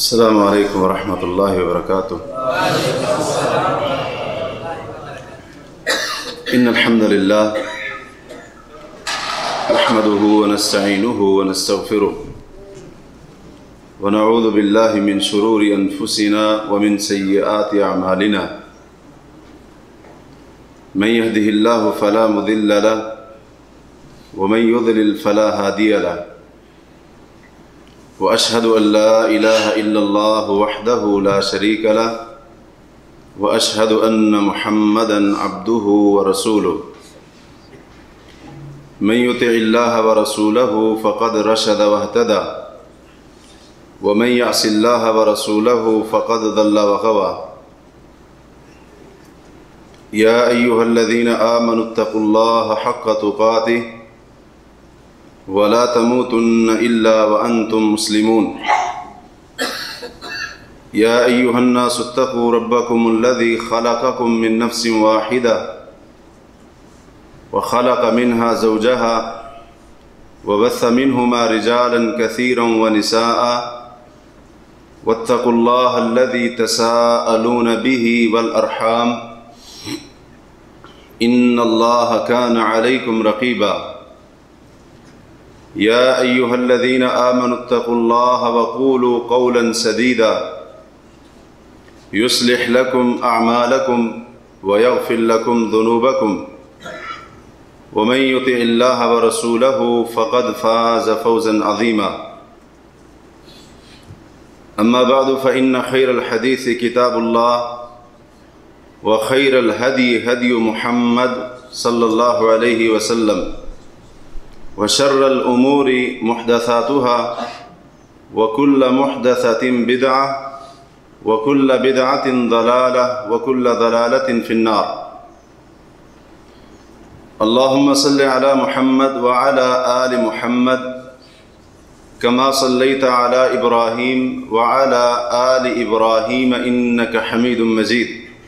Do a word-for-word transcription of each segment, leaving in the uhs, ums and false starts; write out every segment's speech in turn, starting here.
السلام علیکم ورحمۃ اللہ وبرکاتہ۔ ان الحمد للہ نحمده ونستعینه ونستغفره ونعوذ باللہ من شرور انفسنا ومن سیئات اعمالنا، من يهده الله فلا مضل له ومن يضلل فلا هادي له، وأشهد أن لا إله إلا الله وحده لا شريك له، وأشهد أن محمدًا عبده ورسوله، من يطع الله ورسوله فقد رشد واهتدى، ومن يعص الله ورسوله فقد ضل وغوى. يا أيها الذين آمنوا اتقوا الله حق تقاته ولا تموتن إلا وأنتم مسلمون. يا أيها الناس اتقوا ربكم الذي خلقكم من نفس واحدة وخلق منها زوجها وبث منهما رجالا كثيرا ونساء، واتقوا الله الذي تساءلون به والأرحام إن الله كان عليكم رقيبا. يا أيها الذين آمنوا اتقوا الله وقولوا قولا سديدا يصلح لكم أعمالكم ويغفر لكم ذنوبكم، ومن يطع الله ورسوله فقد فاز فوزا عظيما. أما بعد فإن خير الحديث كتاب الله، وخير الهدي هدي محمد صلى الله عليه وسلم، وشر الأمور محدثاتها، وكل محدثة بدعة، وكل بدعة ضلالة، وكل ضلالة في النار. اللهم صل على محمد وعلى آل محمد كما صليت على إبراهيم وعلى آل إبراهيم إنك حميد مجيد.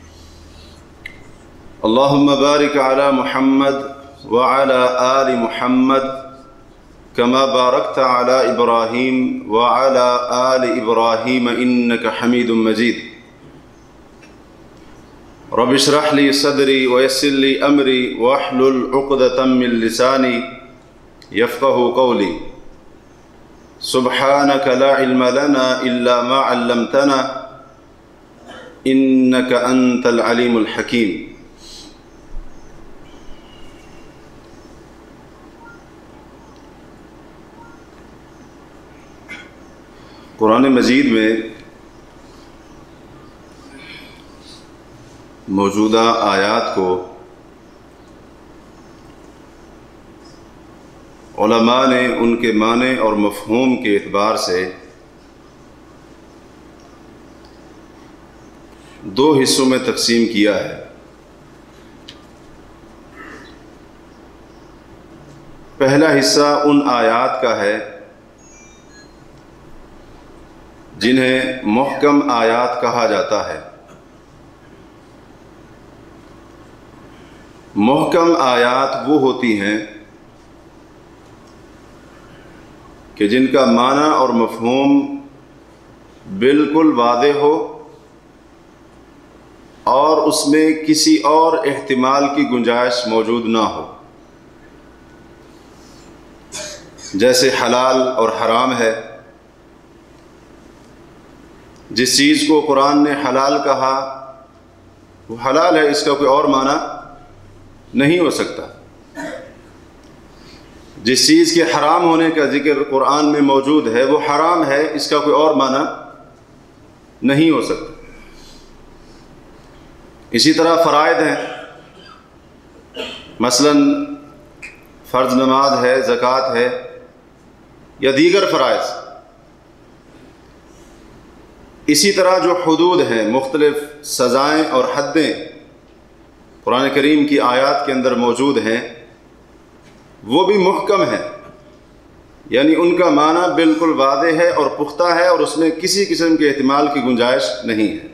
اللهم بارك على محمد وعلى آل محمد كما باركت على إبراهيم وعلى آل إبراهيم إنك حميد مجيد. رب اشرح لي صدري ويسر لي أمري واحلل عقدة من لساني يفقه قولي. سبحانك لا علم لنا إلا ما علمتنا إنك أنت العليم الحكيم. قرآن مجید میں موجودہ آیات کو علماء نے ان کے معنی اور مفہوم کے اعتبار سے دو حصوں میں تقسیم کیا ہے۔ پہلا حصہ ان آیات کا ہے جنہیں محکم آیات کہا جاتا ہے۔ محکم آیات وہ ہوتی ہیں کہ جن کا معنی اور مفہوم بالکل واضح ہو اور اس میں کسی اور احتمال کی گنجائش موجود نہ ہو، جیسے حلال اور حرام ہے۔ جس چیز کو قرآن نے حلال کہا وہ حلال ہے، اس کا کوئی اور معنی نہیں ہو سکتا۔ جس چیز کے حرام ہونے کا ذکر قرآن میں موجود ہے وہ حرام ہے، اس کا کوئی اور معنی نہیں ہو سکتا۔ اسی طرح فرائض ہیں، مثلا فرض نماز ہے، زکوٰۃ ہے یا دیگر فرائض۔ اسی طرح جو حدود ہیں، مختلف سزائیں اور حدیں قرآن کریم کی آیات کے اندر موجود ہیں، وہ بھی محکم ہیں، یعنی ان کا معنی بالکل واضح ہے اور پختہ ہے اور اس میں کسی قسم کے احتمال کی گنجائش نہیں ہے۔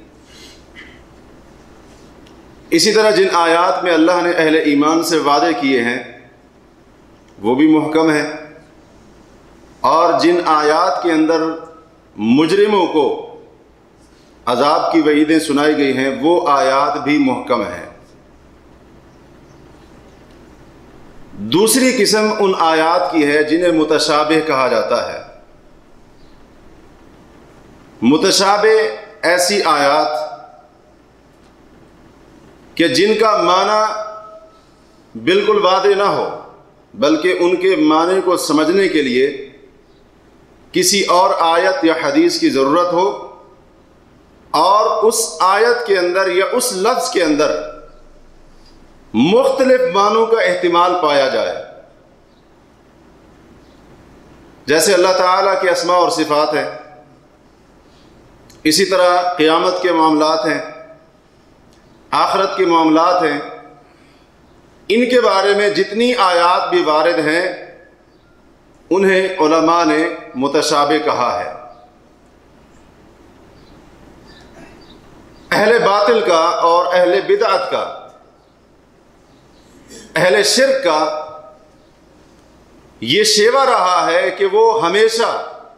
اسی طرح جن آیات میں اللہ نے اہل ایمان سے وعدے کیے ہیں وہ بھی محکم ہیں، اور جن آیات کے اندر مجرموں کو عذاب کی وعیدیں سنائی گئی ہیں وہ آیات بھی محکم ہیں۔ دوسری قسم ان آیات کی ہے جنہیں متشابہ کہا جاتا ہے۔ متشابہ ایسی آیات کہ جن کا معنی بالکل واضح نہ ہو، بلکہ ان کے معنی کو سمجھنے کے لیے کسی اور آیت یا حدیث کی ضرورت ہو، اور اس آیت کے اندر یا اس لفظ کے اندر مختلف معنوں کا احتمال پایا جائے، جیسے اللہ تعالیٰ کے اسماء اور صفات ہیں، اسی طرح قیامت کے معاملات ہیں، آخرت کے معاملات ہیں۔ ان کے بارے میں جتنی آیات بھی وارد ہیں انہیں علماء نے متشابہ کہا ہے۔ اہل باطل کا اور اہل بدعت کا، اہل شرک کا یہ شیوہ رہا ہے کہ وہ ہمیشہ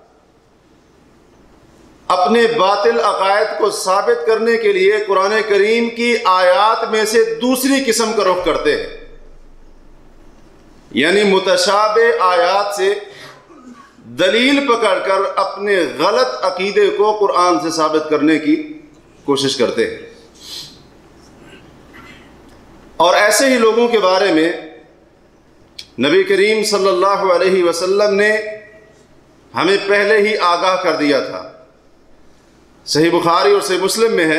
اپنے باطل عقائد کو ثابت کرنے کے لیے قرآن کریم کی آیات میں سے دوسری قسم کا رخ کرتے ہیں، یعنی متشابہ آیات سے دلیل پکڑ کر اپنے غلط عقیدے کو قرآن سے ثابت کرنے کی کوشش کرتے ہیں۔ اور ایسے ہی لوگوں کے بارے میں نبی کریم صلی اللہ علیہ وسلم نے ہمیں پہلے ہی آگاہ کر دیا تھا۔ صحیح بخاری اور صحیح مسلم میں ہے،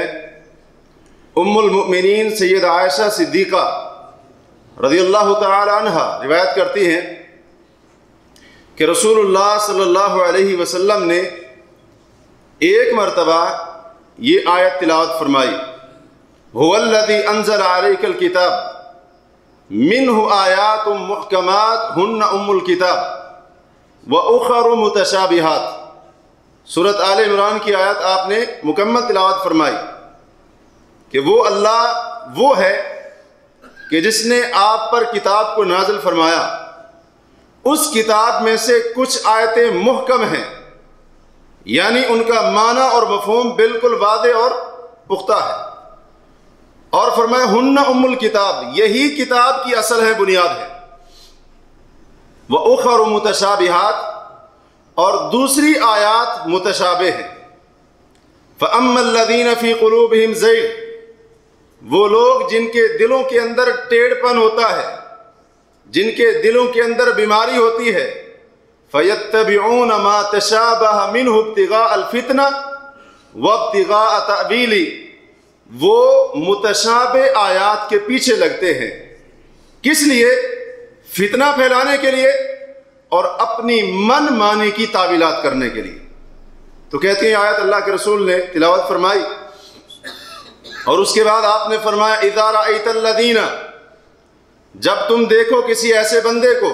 ام المؤمنین سید عائشہ صدیقہ رضی اللہ تعالی عنہ روایت کرتی ہیں کہ رسول اللہ صلی اللہ علیہ وسلم نے ایک مرتبہ یہ آیت تلاوت فرمائی، هو الذی انزل علیک الکتاب منہ آیات محکمات ہن ام الکتاب واخر متشابہات۔ سورۃ آل عمران کی آیت آپ نے مکمل تلاوت فرمائی کہ وہ اللہ وہ ہے کہ جس نے آپ پر کتاب کو نازل فرمایا، اس کتاب میں سے کچھ آیتیں محکم ہیں، یعنی ان کا معنی اور مفہوم بالکل واضح اور پختہ ہے، اور فرمایا ہن ام الکتاب، یہی کتاب کی اصل ہے، بنیاد ہے، وَأُخَرُ مُتَشَابِهَاتٌ، اور دوسری آیات متشابہ ہیں۔ فَأَمَّا الَّذِينَ فِي قُلُوبِهِمْ زَيْغٌ، وہ لوگ جن کے دلوں کے اندر ٹیڑھ پن ہوتا ہے، جن کے دلوں کے اندر بیماری ہوتی ہے، فَيَتَّبِعُونَ مَا تَشَابَهَ مِنْهُ ابْتِغَاءَ الْفِتْنَةِ وَابْتِغَاءَ تَأْوِيلِهِ، وہ متشابہ آیات کے پیچھے لگتے ہیں، کس لیے؟ فتنہ پھیلانے کے لیے اور اپنی من مانی کی تعویلات کرنے کے لیے۔ تو کہتے ہیں آیت اللہ کے رسول نے تلاوت فرمائی، اور اس کے بعد آپ نے فرمایا اذا رأیت الذین، جب تم دیکھو کسی ایسے بندے کو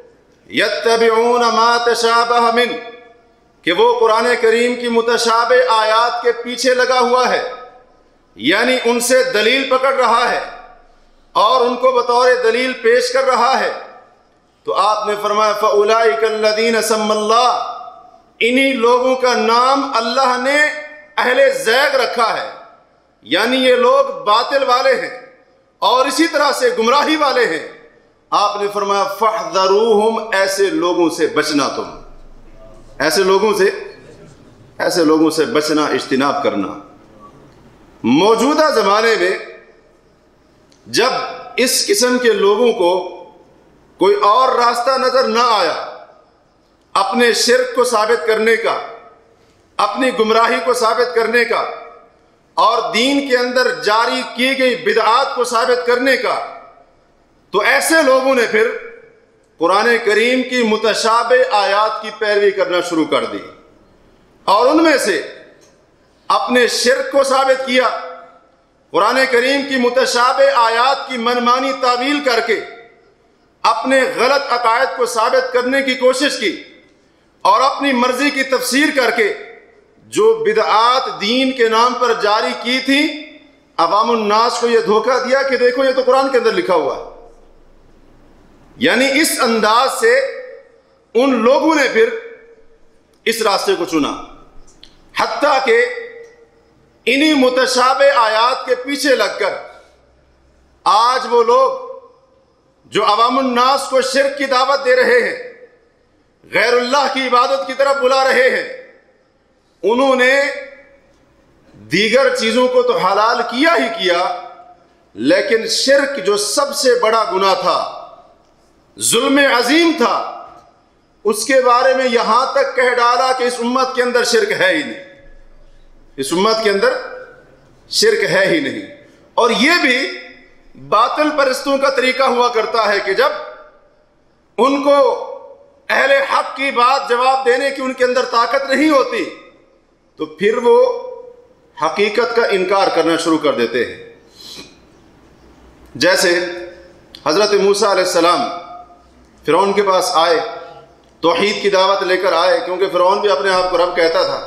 یتبعون ما تشابہ من، کہ وہ قرآن کریم کی متشابہ آیات کے پیچھے لگا ہوا ہے، یعنی ان سے دلیل پکڑ رہا ہے اور ان کو بطور دلیل پیش کر رہا ہے، تو آپ نے فرمایا فَأُولَئِكَ الَّذِينَ سَمَّ اللَّهُ، انہی لوگوں کا نام اللہ نے اہل زیغ رکھا ہے، یعنی یہ لوگ باطل والے ہیں اور اسی طرح سے گمراہی والے ہیں۔ آپ نے فرمایا فَاحْذَرُوهُمْ، ایسے لوگوں سے بچنا، تم ایسے لوگوں سے ایسے لوگوں سے بچنا، اجتناب کرنا۔ موجودہ زمانے میں جب اس قسم کے لوگوں کو کوئی اور راستہ نظر نہ آیا اپنے شرک کو ثابت کرنے کا، اپنی گمراہی کو ثابت کرنے کا، اور دین کے اندر جاری کی گئی بدعات کو ثابت کرنے کا، تو ایسے لوگوں نے پھر قرآن کریم کی متشابہ آیات کی پیروی کرنا شروع کر دی، اور ان میں سے اپنے شرک کو ثابت کیا، قرآن کریم کی متشابہ آیات کی منمانی تعویل کر کے اپنے غلط عقائد کو ثابت کرنے کی کوشش کی، اور اپنی مرضی کی تفسیر کر کے جو بدعات دین کے نام پر جاری کی تھی، عوام الناس کو یہ دھوکہ دیا کہ دیکھو یہ تو قرآن کے اندر لکھا ہوا ہے۔ یعنی اس انداز سے ان لوگوں نے پھر اس راستے کو چنا، حتیٰ کہ انہی متشابہ آیات کے پیچھے لگ کر آج وہ لوگ جو عوام الناس کو شرک کی دعوت دے رہے ہیں، غیر اللہ کی عبادت کی طرف بلا رہے ہیں، انہوں نے دیگر چیزوں کو تو حلال کیا ہی کیا، لیکن شرک جو سب سے بڑا گناہ تھا، ظلم عظیم تھا، اس کے بارے میں یہاں تک کہہ ڈالا کہ اس امت کے اندر شرک ہے ہی نہیں، اس امت کے اندر شرک ہے ہی نہیں۔ اور یہ بھی باطل پرستوں کا طریقہ ہوا کرتا ہے کہ جب ان کو اہل حق کی بات جواب دینے کی ان کے اندر طاقت نہیں ہوتی تو پھر وہ حقیقت کا انکار کرنا شروع کر دیتے ہیں۔ جیسے حضرت موسیٰ علیہ السلام فرعون کے پاس آئے، توحید کی دعوت لے کر آئے، کیونکہ فرعون بھی اپنے آپ کو رب کہتا تھا۔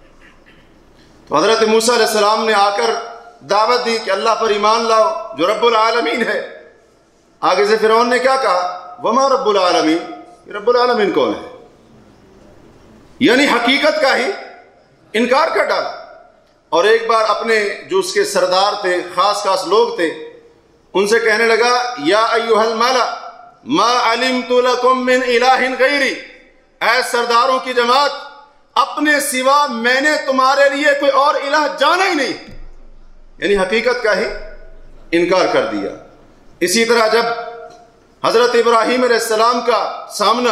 تو حضرت موسیٰ علیہ السلام نے آ کر دعوت دی کہ اللہ پر ایمان لاؤ جو رب العالمین ہے۔ آگے سے فرعون نے کیا کہا؟ وما رب العالمین، رب العالمین کون ہے؟ یعنی حقیقت کا ہی انکار کر ڈالا۔ اور ایک بار اپنے جو اس کے سردار تھے، خاص خاص لوگ تھے، ان سے کہنے لگا یا ایھا الملا ما علمت لکم من الہ غیری، اے سرداروں کی جماعت، اپنے سوا میں نے تمہارے لیے کوئی اور الہ جانا ہی نہیں، یعنی حقیقت کا ہی انکار کر دیا۔ اسی طرح جب حضرت ابراہیم علیہ السلام کا سامنا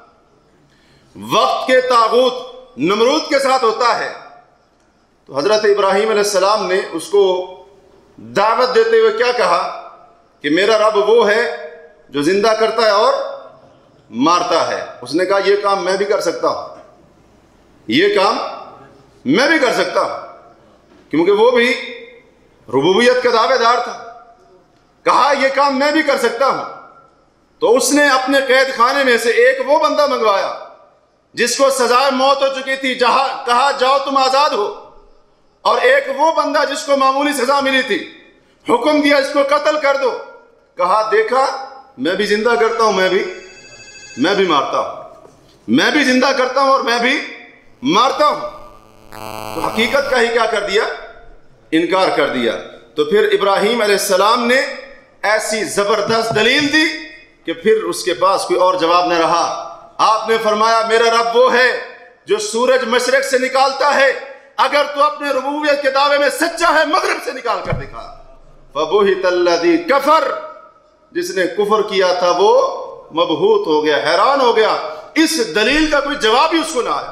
وقت کے طاغوت نمرود کے ساتھ ہوتا ہے تو حضرت ابراہیم علیہ السلام نے اس کو دعوت دیتے ہوئے کیا کہا کہ میرا رب وہ ہے جو زندہ کرتا ہے اور مارتا ہے۔ اس نے کہا یہ کام میں بھی کر سکتا ہوں، یہ کام میں بھی کر سکتا ہوں، کیونکہ وہ بھی ربوبیت کا دعوے دار تھا۔ کہا یہ کام میں بھی کر سکتا ہوں، تو اس نے اپنے قید خانے میں سے ایک وہ بندہ منگوایا جس کو سزائے موت ہو چکی تھی، جہاں کہا جاؤ تم آزاد ہو، اور ایک وہ بندہ جس کو معمولی سزا ملی تھی، حکم دیا اس کو قتل کر دو، کہا دیکھا میں بھی زندہ کرتا ہوں، میں بھی میں بھی مارتا ہوں، میں بھی زندہ کرتا ہوں اور میں بھی مارتا ہوں۔ تو حقیقت کا ہی کیا کر دیا؟ انکار کر دیا۔ تو پھر ابراہیم علیہ السلام نے ایسی زبردست دلیل دی کہ پھر اس کے پاس کوئی اور جواب نہ رہا۔ آپ نے فرمایا میرا رب وہ ہے جو سورج مشرق سے نکالتا ہے، اگر تو اپنے ربوبیت کے دعوے میں سچا ہے مغرب سے نکال کر دکھا۔ فَبُهِتَ الَّذِي كَفَرَ، جس نے کفر کیا تھا وہ مبہوت ہو گیا، حیران ہو گیا، اس دلیل کا کوئی جواب ہی اس کو نہ آیا۔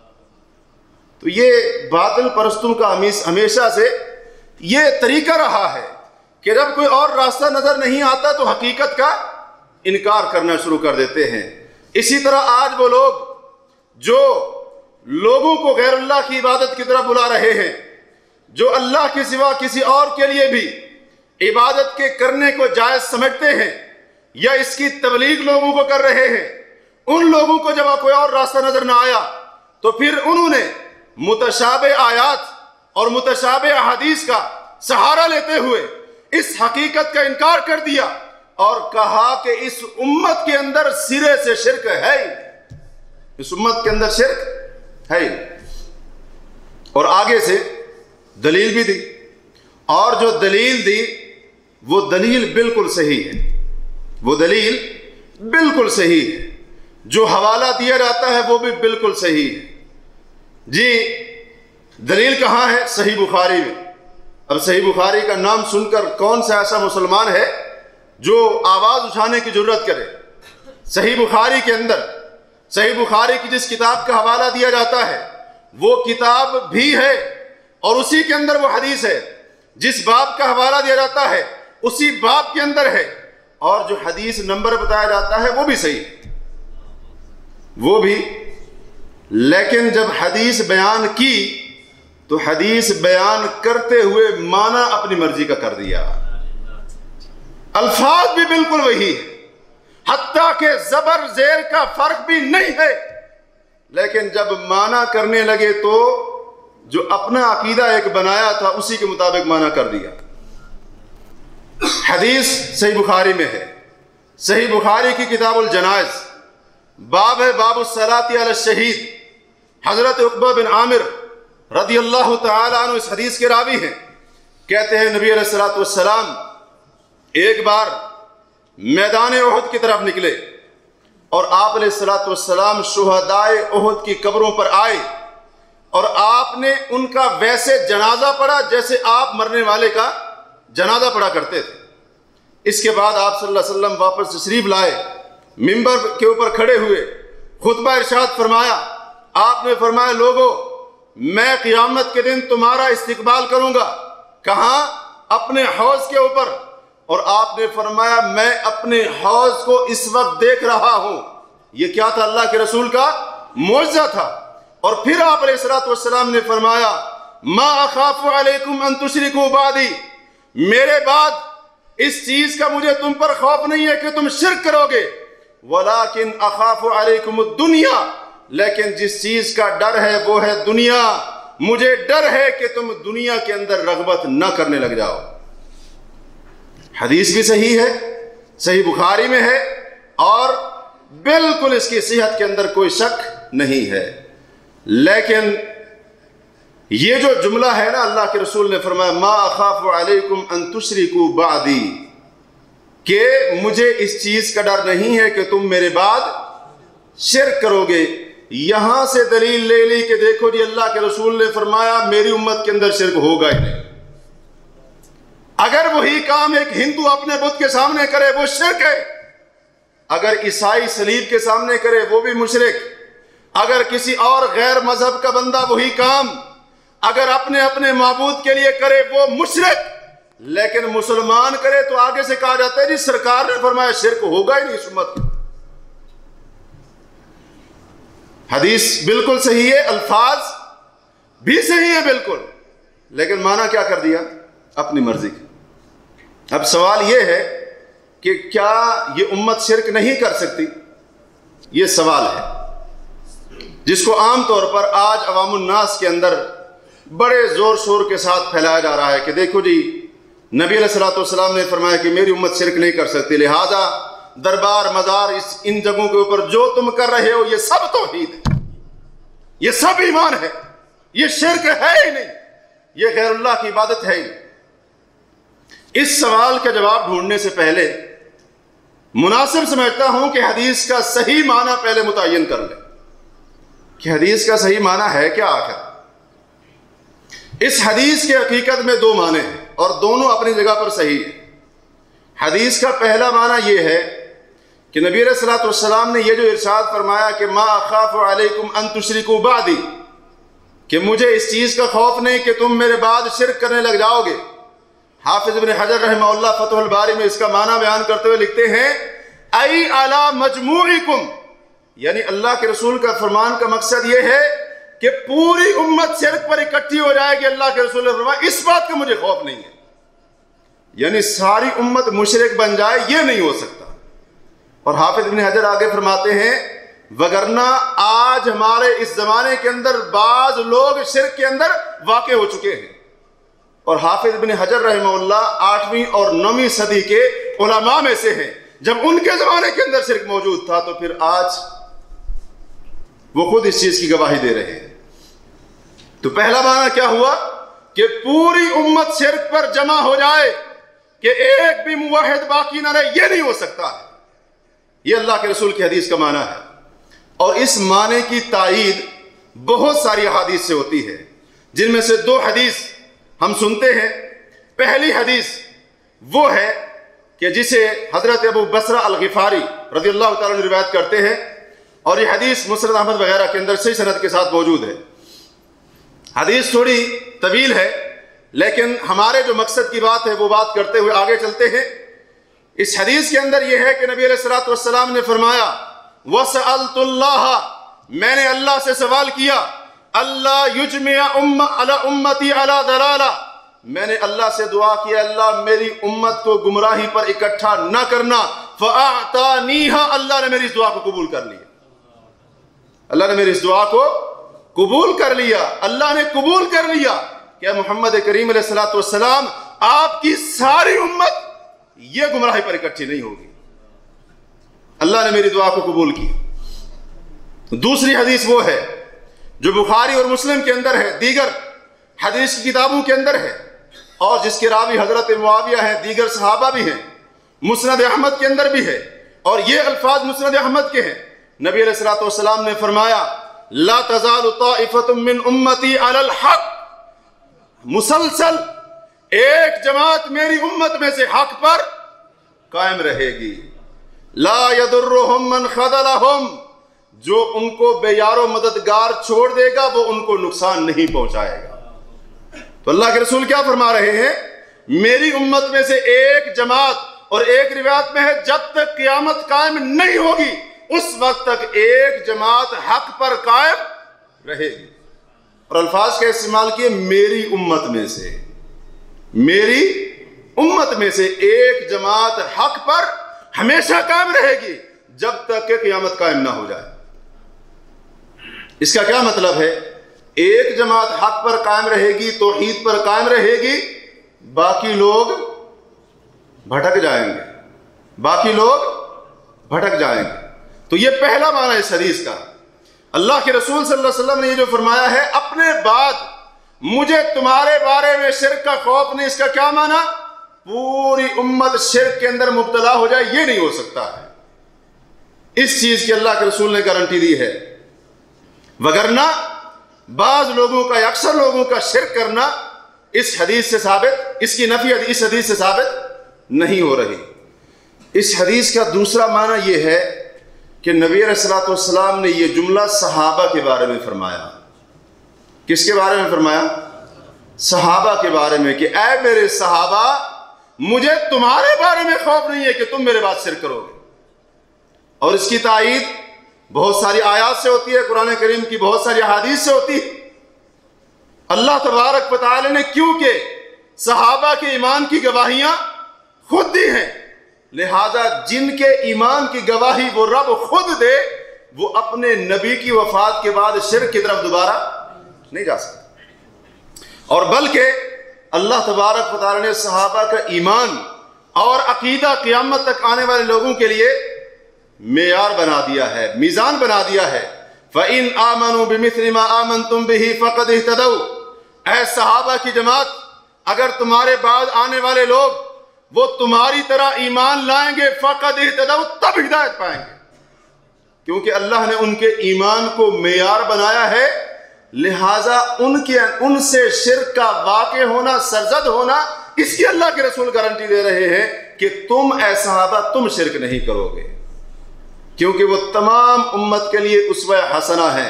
تو یہ باطل پرستوں کا ہمیشہ سے یہ طریقہ رہا ہے کہ جب کوئی اور راستہ نظر نہیں آتا تو حقیقت کا انکار کرنا شروع کر دیتے ہیں۔ اسی طرح آج وہ لوگ جو لوگوں کو غیر اللہ کی عبادت کی طرف بلا رہے ہیں، جو اللہ کے سوا کسی اور کے لیے بھی عبادت کے کرنے کو جائز سمجھتے ہیں یا اس کی تبلیغ لوگوں کو کر رہے ہیں، ان لوگوں کو جب کوئی اور راستہ نظر نہ آیا تو پھر انہوں نے متشابہ آیات اور متشابہ احادیث کا سہارا لیتے ہوئے اس حقیقت کا انکار کر دیا اور کہا کہ اس امت کے اندر سرے سے شرک ہے ہی، اس امت کے اندر شرک ہے ہی۔ اور آگے سے دلیل بھی دی، اور جو دلیل دی وہ دلیل بالکل صحیح ہے، وہ دلیل بالکل صحیح ہے، جو حوالہ دیا جاتا ہے وہ بھی بالکل صحیح ہے۔ جی دلیل کہاں ہے؟ صحیح بخاری میں۔ اب صحیح بخاری کا نام سن کر کون سا ایسا مسلمان ہے جو آواز اٹھانے کی جرت کرے؟ صحیح بخاری کے اندر، صحیح بخاری کی جس کتاب کا حوالہ دیا جاتا ہے وہ کتاب بھی ہے اور اسی کے اندر وہ حدیث ہے، جس باب کا حوالہ دیا جاتا ہے اسی باب کے اندر ہے، اور جو حدیث نمبر بتایا جاتا ہے وہ بھی صحیح ہے، وہ بھی۔ لیکن جب حدیث بیان کی تو حدیث بیان کرتے ہوئے معنی اپنی مرضی کا کر دیا، الفاظ بھی بالکل وہی ہے، حتیٰ کہ زبر زیر کا فرق بھی نہیں ہے، لیکن جب معنی کرنے لگے تو جو اپنا عقیدہ ایک بنایا تھا اسی کے مطابق معنی کر دیا۔ حدیث صحیح بخاری میں ہے، صحیح بخاری کی کتاب الجنائز، باب ہے باب الصلاۃ علی الشہید۔ حضرت عقبہ بن عامر رضی اللہ تعالیٰ عنہ اس حدیث کے راوی ہیں، کہتے ہیں نبی علیہ الصلوۃ والسلام ایک بار میدان احد کی طرف نکلے اور آپ علیہ الصلوۃ والسلام شہدائے احد کی قبروں پر آئے اور آپ نے ان کا ویسے جنازہ پڑھا جیسے آپ مرنے والے کا جنازہ پڑھا کرتے تھے۔ اس کے بعد آپ صلی اللہ علیہ وسلم واپس تشریف لائے، منبر کے اوپر کھڑے ہوئے، خطبہ ارشاد فرمایا۔ آپ نے فرمایا لوگو میں قیامت کے دن تمہارا استقبال کروں گا، کہاں؟ اپنے حوض کے اوپر۔ اور آپ نے فرمایا میں اپنے حوض کو اس وقت دیکھ رہا ہوں۔ یہ کیا تھا؟ اللہ کے رسول کا معجزہ تھا۔ اور پھر آپ علیہ الصلوۃ والسلام نے فرمایا ما اخاف علیکم ان تشرکوا بعدی، میرے بعد اس چیز کا مجھے تم پر خوف نہیں ہے کہ تم شرک کرو گے، ولیکن اخاف علیکم الدنیا، لیکن جس چیز کا ڈر ہے وہ ہے دنیا، مجھے ڈر ہے کہ تم دنیا کے اندر رغبت نہ کرنے لگ جاؤ۔ حدیث بھی صحیح ہے، صحیح بخاری میں ہے، اور بالکل اس کی صحت کے اندر کوئی شک نہیں ہے۔ لیکن یہ جو جملہ ہے نا، اللہ کے رسول نے فرمایا ما اخاف علیکم ان تشرکوا بعدی، کہ مجھے اس چیز کا ڈر نہیں ہے کہ تم میرے بعد شرک کرو گے۔ یہاں سے دلیل لے لی کہ دیکھو جی اللہ کے رسول نے فرمایا میری امت کے اندر شرک ہوگا ہی نہیں۔ اگر وہی کام ایک ہندو اپنے بت کے سامنے کرے وہ شرک ہے، اگر عیسائی صلیب کے سامنے کرے وہ بھی مشرک، اگر کسی اور غیر مذہب کا بندہ وہی کام اگر اپنے اپنے معبود کے لیے کرے وہ مشرک، لیکن مسلمان کرے تو آگے سے کہا جاتا ہے جی سرکار نے فرمایا شرک ہوگا ہی نہیں اس امت میں۔ حدیث بالکل صحیح ہے، الفاظ بھی صحیح ہے بالکل، لیکن معنی کیا کر دیا؟ اپنی مرضی کی۔ اب سوال یہ ہے کہ کیا یہ امت شرک نہیں کر سکتی؟ یہ سوال ہے جس کو عام طور پر آج عوام الناس کے اندر بڑے زور شور کے ساتھ پھیلایا جا رہا ہے کہ دیکھو جی نبی علیہ الصلوۃ والسلام نے فرمایا کہ میری امت شرک نہیں کر سکتی، لہذا دربار مزار اس ان جگہوں کے اوپر جو تم کر رہے ہو یہ سب توحید ہے، یہ سب ایمان ہے، یہ شرک ہے ہی نہیں، یہ غیر اللہ کی عبادت ہے ہی نہیں۔ اس سوال کا جواب ڈھونڈنے سے پہلے مناسب سمجھتا ہوں کہ حدیث کا صحیح معنی پہلے متعین کر لیں کہ حدیث کا صحیح معنی ہے کیا آخر۔ اس حدیث کے حقیقت میں دو معنی ہیں اور دونوں اپنی جگہ پر صحیح ہیں۔ حدیث کا پہلا معنی یہ ہے کہ نبی علیہ الصلوۃ والسلام نے یہ جو ارشاد فرمایا کہ ما اخاف علیکم ان تشرکوا بعدی، کہ مجھے اس چیز کا خوف نہیں کہ تم میرے بعد شرک کرنے لگ جاؤ گے۔ حافظ ابن حجر رحمہ اللہ فتح الباری میں اس کا معنی بیان کرتے ہوئے لکھتے ہیں ای علی مجموعکم، یعنی اللہ کے رسول کا فرمان کا مقصد یہ ہے کہ پوری امت شرک پر اکٹھی ہو جائے گی۔ اللہ کے رسول نے فرمایا اس بات کا مجھے خوف نہیں ہے، یعنی ساری امت مشرک بن جائے یہ نہیں ہو سکتا۔ اور حافظ ابن حجر آگے فرماتے ہیں وگرنہ آج ہمارے اس زمانے کے اندر بعض لوگ شرک کے اندر واقع ہو چکے ہیں، اور حافظ ابن حجر رحمہ اللہ آٹھویں اور نویں صدی کے علماء میں سے ہیں۔ جب ان کے زمانے کے اندر شرک موجود تھا تو پھر آج وہ خود اس چیز کی گواہی دے رہے ہیں۔ تو پہلا معنی کیا ہوا کہ پوری امت شرک پر جمع ہو جائے کہ ایک بھی موحد باقی نہ رہے، یہ نہیں ہو سکتا ہے۔ یہ اللہ کے رسول کی حدیث کا معنی ہے، اور اس معنی کی تائید بہت ساری احادیث سے ہوتی ہے، جن میں سے دو حدیث ہم سنتے ہیں۔ پہلی حدیث وہ ہے کہ جسے حضرت ابو بصرہ الغفاری رضی اللہ تعالیٰ عنہ روایت کرتے ہیں، اور یہ حدیث مسند احمد وغیرہ کے اندر صحیح سند کے ساتھ موجود ہے۔ حدیث تھوڑی طویل ہے، لیکن ہمارے جو مقصد کی بات ہے وہ بات کرتے ہوئے آگے چلتے ہیں۔ اس حدیث کے اندر یہ ہے کہ نبی علیہ الصلوۃ والسلام نے فرمایا وَسَأَلْتُ اللَّهَ، میں نے اللہ سے سوال کیا اللہ یجمع علی امتی علی ضلالہ، میں نے اللہ سے دعا کیا اللہ میری امت کو گمراہی پر اکٹھا نہ کرنا، فَأَعْتَانِيهَا، اللہ نے میری اس دعا کو قبول کر لیا، اللہ نے میری اس دعا کو قبول کر لیا، اللہ نے قبول کر لیا کہ محمد کریم علیہ الصلوۃ والسلام آپ کی ساری امت یہ گمراہی پر اکٹھی نہیں ہوگی، اللہ نے میری دعا کو قبول کی۔ دوسری حدیث وہ ہے جو بخاری اور مسلم کے اندر ہے، دیگر حدیث کی کتابوں کے اندر ہے، اور جس کے راوی حضرت معاویہ ہیں، دیگر صحابہ بھی ہیں، مسند احمد کے اندر بھی ہے، اور یہ الفاظ مسند احمد کے ہیں۔ نبی علیہ الصلوۃ والسلام نے فرمایا لا تزال طائفۃ من امتی علی الحق، مسلسل ایک جماعت میری امت میں سے حق پر قائم رہے گی، لا یضرهم من خذلهم، جو ان کو بے یار و مددگار چھوڑ دے گا وہ ان کو نقصان نہیں پہنچائے گا۔ تو اللہ کے رسول کیا فرما رہے ہیں؟ میری امت میں سے ایک جماعت، اور ایک روایت میں ہے جب تک قیامت قائم نہیں ہوگی اس وقت تک ایک جماعت حق پر قائم رہے گی۔ اور الفاظ کا استعمال کیے میری امت میں سے، میری امت میں سے ایک جماعت حق پر ہمیشہ قائم رہے گی جب تک کہ قیامت قائم نہ ہو جائے۔ اس کا کیا مطلب ہے؟ ایک جماعت حق پر قائم رہے گی، توحید پر قائم رہے گی، باقی لوگ بھٹک جائیں گے، باقی لوگ بھٹک جائیں گے۔ تو یہ پہلا معنی اس حدیث کا۔ اللہ کے رسول صلی اللہ علیہ وسلم نے یہ جو فرمایا ہے اپنے بعد مجھے تمہارے بارے میں شرک کا خوف نہیں، اس کا کیا معنی؟ پوری امت شرک کے اندر مبتلا ہو جائے، یہ نہیں ہو سکتا ہے۔ اس چیز کی اللہ کے رسول نے گارنٹی دی ہے، وگرنہ بعض لوگوں کا یا اکثر لوگوں کا شرک کرنا اس حدیث سے ثابت، اس کی نفی اس حدیث سے ثابت نہیں ہو رہی۔ اس حدیث کا دوسرا معنی یہ ہے کہ نبی علیہ الصلوۃ والسلام نے یہ جملہ صحابہ کے بارے میں فرمایا۔ کس کے بارے میں فرمایا؟ صحابہ کے بارے میں، کہ اے میرے صحابہ مجھے تمہارے بارے میں خوف نہیں ہے کہ تم میرے بات شرک کرو گے۔ اور اس کی تائید بہت ساری آیات سے ہوتی ہے، قرآن کریم کی بہت ساری احادیث سے ہوتی ہے۔ اللہ تبارک و تعالی نے کیونکہ صحابہ کے ایمان کی گواہیاں خود دی ہیں، لہذا جن کے ایمان کی گواہی وہ رب خود دے وہ اپنے نبی کی وفات کے بعد شرک کی طرف دوبارہ نہیں جا سکتے۔ اور بلکہ اللہ تبارک و تعالی نے صحابہ کا ایمان اور عقیدہ قیامت تک آنے والے لوگوں کے لیے معیار بنا دیا ہے، میزان بنا دیا ہے۔ فَإِنْ آمَنُوا بِمِثْلِ مَا آمَنْتُمْ بِهِ فَقَدْ اهْتَدَوْا، اے صحابہ کی جماعت اگر تمہارے بعد آنے والے لوگ وہ تمہاری طرح ایمان لائیں گے فَقَدْ اهْتَدَوْا، تب ہدایت پائیں گے، کیونکہ اللہ نے ان کے ایمان کو معیار بنایا ہے، لہٰذا ان کے ان سے شرک کا واقع ہونا، سرزد ہونا، اس کی اللہ کے رسول گارنٹی دے رہے ہیں کہ تم اے صحابہ تم شرک نہیں کرو گے، کیونکہ وہ تمام امت کے لیے اسوہ حسنہ ہے،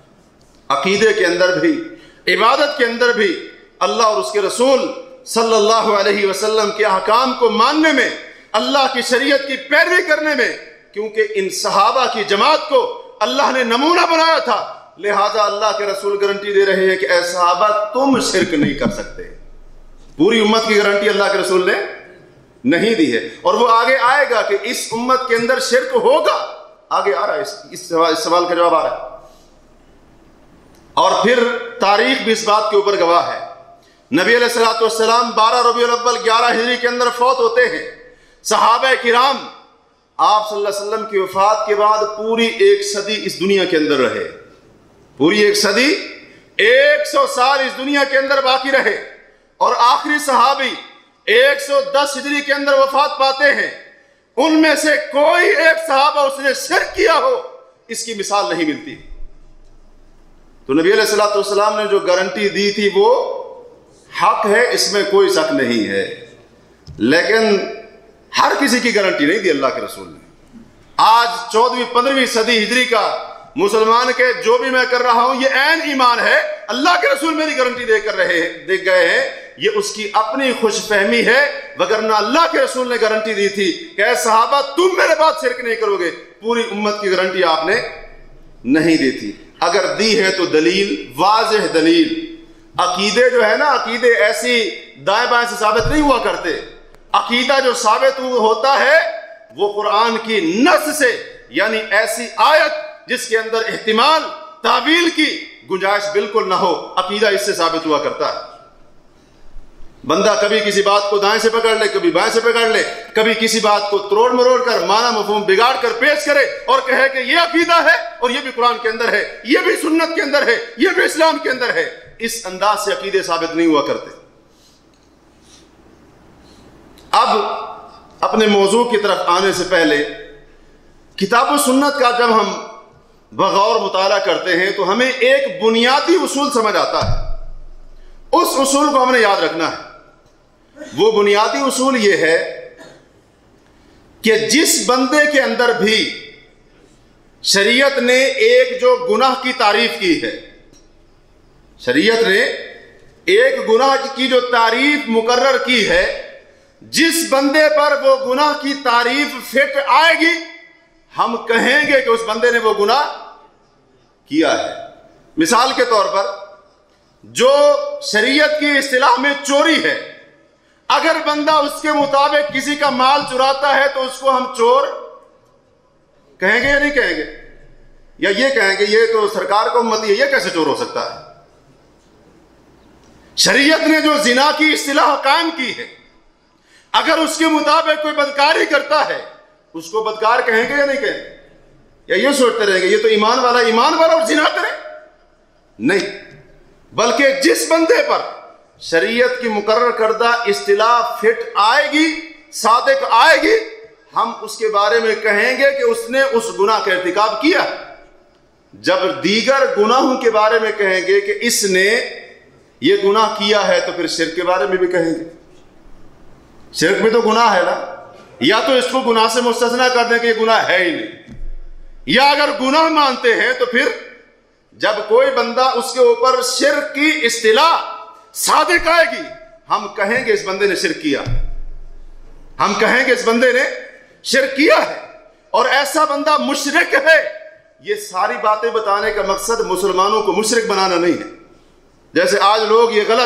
عقیدے کے اندر بھی، عبادت کے اندر بھی، اللہ اور اس کے رسول صلی اللہ علیہ وسلم کے احکام کو ماننے میں، اللہ کی شریعت کی پیروی کرنے میں، کیونکہ ان صحابہ کی جماعت کو اللہ نے نمونہ بنایا تھا، لہذا اللہ کے رسول گارنٹی دے رہے ہیں کہ اے صحابہ تم شرک نہیں کر سکتے۔ پوری امت کی گارنٹی اللہ کے رسول نے نہیں دی ہے، اور وہ آگے آئے گا کہ اس امت کے اندر شرک ہوگا، آگے آ رہا ہے، اس سوال کا جواب آ رہا ہے۔ اور پھر تاریخ بھی اس بات کے اوپر گواہ ہے۔ نبی علیہ الصلوۃ والسلام بارہ ربیع الاول گیارہ ہجری کے اندر فوت ہوتے ہیں۔ صحابہ کرام آپ صلی اللہ علیہ وسلم کی وفات کے بعد پوری ایک صدی اس دنیا کے اندر رہے، پوری ایک صدی، ایک سو سال اس دنیا کے اندر باقی رہے، اور آخری صحابی ایک سو دس ہجری کے اندر وفات پاتے ہیں۔ ان میں سے کوئی ایک صحابہ اس نے شرک کیا ہو اس کی مثال نہیں ملتی۔ تو نبی علیہ الصلوۃ والسلام نے جو گارنٹی دی تھی وہ حق ہے، اس میں کوئی شک نہیں ہے، لیکن ہر کسی کی گارنٹی نہیں دی اللہ کے رسول نے۔ آج چودہویں پندرہویں صدی ہجری کا مسلمان کے جو بھی میں کر رہا ہوں یہ عین ایمان ہے، اللہ کے رسول میری گارنٹی دے کر رہے دے گئے ہیں، یہ اس کی اپنی خوش فہمی ہے، وگرنہ اللہ کے رسول نے گارنٹی دی تھی کہ اے صحابہ تم میرے بات شرک نہیں کرو گے، پوری امت کی گارنٹی آپ نے نہیں دی تھی۔ اگر دی ہے تو دلیل، واضح دلیل۔ عقیدے جو ہے نا، عقیدے ایسی دائیں بائیں سے ثابت نہیں ہوا کرتے، عقیدہ جو ثابت ہوتا ہے وہ قرآن کی نص سے، یعنی ایسی آیت جس کے اندر احتمال تعویل کی گنجائش بالکل نہ ہو، عقیدہ اس سے ثابت ہوا کرتا ہے۔ بندہ کبھی کسی بات کو دائیں سے پکڑ لے، کبھی بائیں سے پکڑ لے، کبھی کسی بات کو تروڑ مروڑ کر معنی مفہوم بگاڑ کر پیش کرے اور کہے کہ یہ عقیدہ ہے اور یہ بھی قرآن کے اندر ہے، یہ بھی سنت کے اندر ہے، یہ بھی اسلام کے اندر ہے۔ اس انداز سے عقیدے ثابت نہیں ہوا کرتے۔ اب اپنے موضوع کی طرف آنے سے پہلے کتاب و سنت کا جب ہم بغور مطالعہ کرتے ہیں تو ہمیں ایک بنیادی اصول سمجھ آتا ہے، اس اصول کو ہم نے یاد رکھنا ہے۔ وہ بنیادی اصول یہ ہے کہ جس بندے کے اندر بھی شریعت نے ایک جو گناہ کی تعریف کی ہے، شریعت نے ایک گناہ کی جو تعریف مقرر کی ہے، جس بندے پر وہ گناہ کی تعریف فٹ آئے گی ہم کہیں گے کہ اس بندے نے وہ گناہ کیا ہے۔ مثال کے طور پر جو شریعت کی اصطلاح میں چوری ہے، اگر بندہ اس کے مطابق کسی کا مال چراتا ہے تو اس کو ہم چور کہیں گے یا نہیں کہیں گے؟ یا یہ کہیں گے یہ تو سرکار کا امتی ہے، یہ کیسے چور ہو سکتا ہے؟ شریعت نے جو زنا کی اصطلاح قائم کی ہے، اگر اس کے مطابق کوئی بدکاری کرتا ہے اس کو بدکار کہیں گے یا نہیں کہیں گے؟ یا یہ سوچتے رہیں گے یہ تو ایمان والا ایمان والا اور زنا کرے؟ نہیں، بلکہ جس بندے پر شریعت کی مقرر کردہ اصطلاح فٹ آئے گی، صادق آئے گی، ہم اس کے بارے میں کہیں گے کہ اس نے اس گناہ کا ارتکاب کیا۔ جب دیگر گناہوں کے بارے میں کہیں گے کہ اس نے یہ گناہ کیا ہے تو پھر شرک کے بارے میں بھی کہیں گے۔ شرک میں تو گناہ ہے نا، یا تو اس کو گناہ سے مستثنا کر دیں کہ یہ گناہ ہے ہی نہیں، یا اگر گناہ مانتے ہیں تو پھر جب کوئی بندہ اس کے اوپر شرک کی اصطلاح صادق آئے گی ہم کہیں گے اس بندے نے شرک کیا، ہم کہیں گے اس بندے نے شرک کیا ہے اور ایسا بندہ مشرک ہے۔ یہ ساری باتیں بتانے کا مقصد مسلمانوں کو مشرک بنانا نہیں ہے۔ جیسے آج لوگ یہ غلط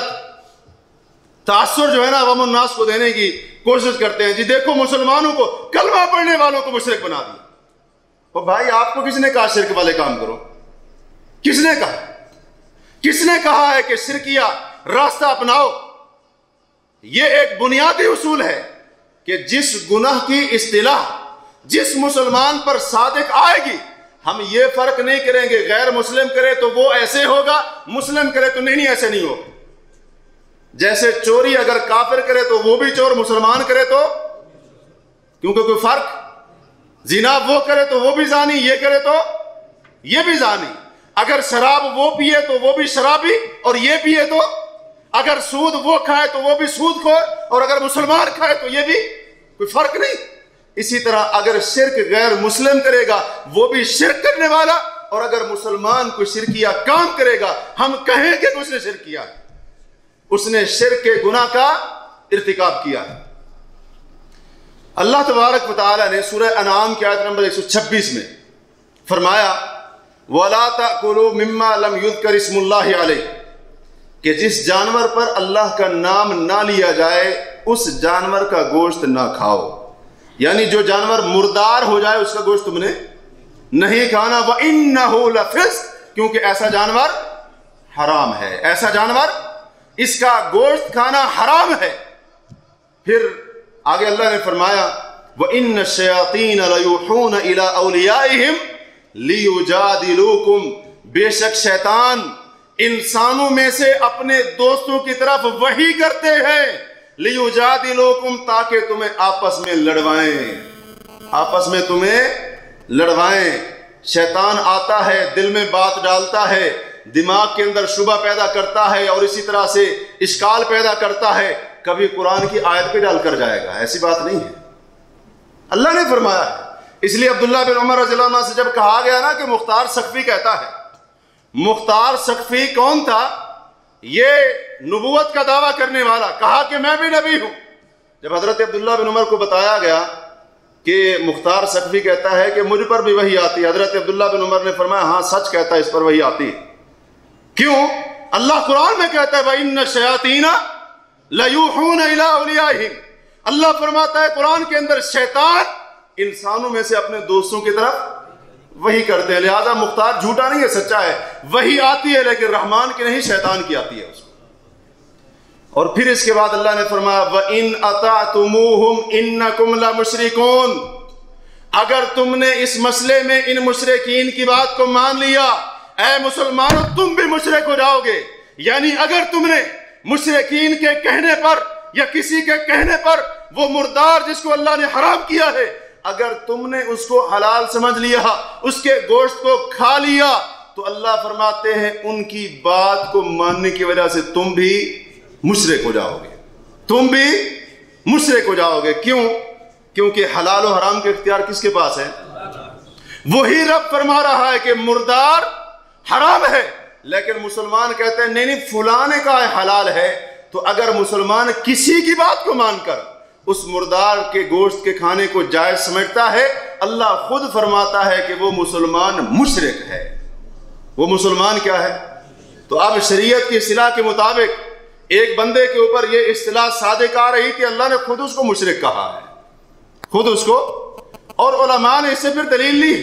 تاثر جو ہے نا عوام الناس کو دینے کی کوشش کرتے ہیں، جی دیکھو مسلمانوں کو، کلمہ پڑھنے والوں کو مشرک بنا دیا۔ اور بھائی آپ کو کس نے کہا شرک والے کام کرو؟ کس نے کہا؟ کس نے کہا ہے کہ شرکیہ راستہ اپناؤ؟ یہ ایک بنیادی اصول ہے کہ جس گناہ کی اصطلاح جس مسلمان پر صادق آئے گی ہم یہ فرق نہیں کریں گے غیر مسلم کرے تو وہ ایسے ہوگا، مسلم کرے تو نہیں نہیں ایسے نہیں ہوگا۔ جیسے چوری اگر کافر کرے تو وہ بھی چور، مسلمان کرے تو کیونکہ کوئی فرق، زنا وہ کرے تو وہ بھی زانی، یہ کرے تو یہ بھی زانی، اگر شراب وہ پیے تو وہ بھی شرابی اور یہ پیے تو، اگر سود وہ کھائے تو وہ بھی سود خور اور اگر مسلمان کھائے تو یہ بھی کوئی فرق نہیں۔ اسی طرح اگر شرک غیر مسلم کرے گا وہ بھی شرک کرنے والا، اور اگر مسلمان کوئی شرکیہ کام کرے گا ہم کہیں گے کہ اس نے شرک کیا ہے، اس نے شرک کے گناہ کا ارتکاب کیا ہے۔ اللہ تبارک و تعالی نے سورہ انعام کی آیت نمبر ایک سو چھبیس میں فرمایا وَلَا تَأْكُلُوا مِمَّا لَمْ يُذْكَرِ اسْمُ اللَّهِ عَلَيْهِ، کہ جس جانور پر اللہ کا نام نہ لیا جائے اس جانور کا گوشت نہ کھاؤ، یعنی جو جانور مردار ہو جائے اس کا گوشت تم نے نہیں کھانا۔ وَإِنَّهُ لَفِسْقٌ، کیونکہ ایسا جانور حرام ہے، ایسا جانور اس کا گوشت کھانا حرام ہے۔ پھر آگے اللہ نے فرمایا وَإِنَّ الشَّيَاطِينَ لَيُوحُونَ إِلَىٰ أَوْلِيَائِهِمْ لِيُجَادِلُوكُمْ، بے شک شیطان انسانوں میں سے اپنے دوستوں کی طرف وحی کرتے ہیں، لِيُجَادِلُوكُمْ، تاکہ تمہیں آپس میں لڑوائیں، آپس میں تمہیں لڑوائیں۔ شیطان آتا ہے، دل میں بات ڈالتا ہے، دماغ کے اندر شبہ پیدا کرتا ہے اور اسی طرح سے اشکال پیدا کرتا ہے، کبھی قرآن کی آیت پہ ڈال کر جائے گا، ایسی بات نہیں ہے، اللہ نے فرمایا ہے۔ اس لیے عبداللہ بن عمر رضی اللہ عنہ سے جب کہا گیا نا کہ مختار ثقفی کہتا ہے، مختار ثقفی کون تھا؟ یہ نبوت کا دعویٰ کرنے والا، کہا کہ میں بھی نبی ہوں۔ جب حضرت عبداللہ بن عمر کو بتایا گیا کہ مختار ثقفی کہتا ہے کہ مجھ پر بھی وحی آتی ہے، حضرت عبداللہ بن عمر نے فرمایا ہاں سچ کہتا ہے، اس پر وحی آتی ہے۔ کیوں؟ اللہ قرآن میں کہتا ہے وَإِنَّ الشَّيَاطِينَ لَيُوحُونَ إِلَىٰ أَوْلِيَائِهِمْ، اللہ فرماتا ہے قرآن کے اندر شیطان انسانوں میں سے اپنے دوستوں کی طرف وحی کرتے ہیں، لہذا مختار جھوٹا نہیں ہے، سچا ہے، وحی آتی ہے لیکن رحمان کی نہیں، شیطان کی آتی ہے اس کو۔ اور پھر اس کے بعد اللہ نے فرمایا وَإِنْ أَطَعْتُمُوهُمْ إِنَّكُمْ لَمُشْرِكُونَ، اگر تم نے اس مسئلے میں ان مشرکین کی بات کو مان لیا، اے مسلمانوں تم بھی مشرک ہو جاؤ گے۔ یعنی اگر تم نے مشرکین کے کہنے پر یا کسی کے کہنے پر وہ مردار جس کو اللہ نے حرام کیا ہے، اگر تم نے اس کو حلال سمجھ لیا، اس کے گوشت کو کھا لیا، تو اللہ فرماتے ہیں ان کی بات کو ماننے کی وجہ سے تم بھی مشرک ہو جاؤ گے، تم بھی مشرک ہو جاؤ گے۔ کیوں؟ کیونکہ حلال و حرام کے اختیار کس کے پاس ہے؟ وہی رب فرما رہا ہے کہ مردار حرام ہے، لیکن مسلمان کہتے ہیں نہیں نہیں فلاں نے کہا ہے حلال ہے۔ تو اگر مسلمان کسی کی بات کو مان کر اس مردار کے گوشت کے کھانے کو جائز سمجھتا ہے، اللہ خود فرماتا ہے کہ وہ مسلمان مشرک ہے۔ وہ مسلمان کیا ہے؟ تو اب شریعت کی اصطلاح کے مطابق ایک بندے کے اوپر یہ اصطلاح صادق آ رہی کہ اللہ نے خود اس کو مشرک کہا ہے، خود اس کو، اور علماء نے اس سے پھر دلیل لی۔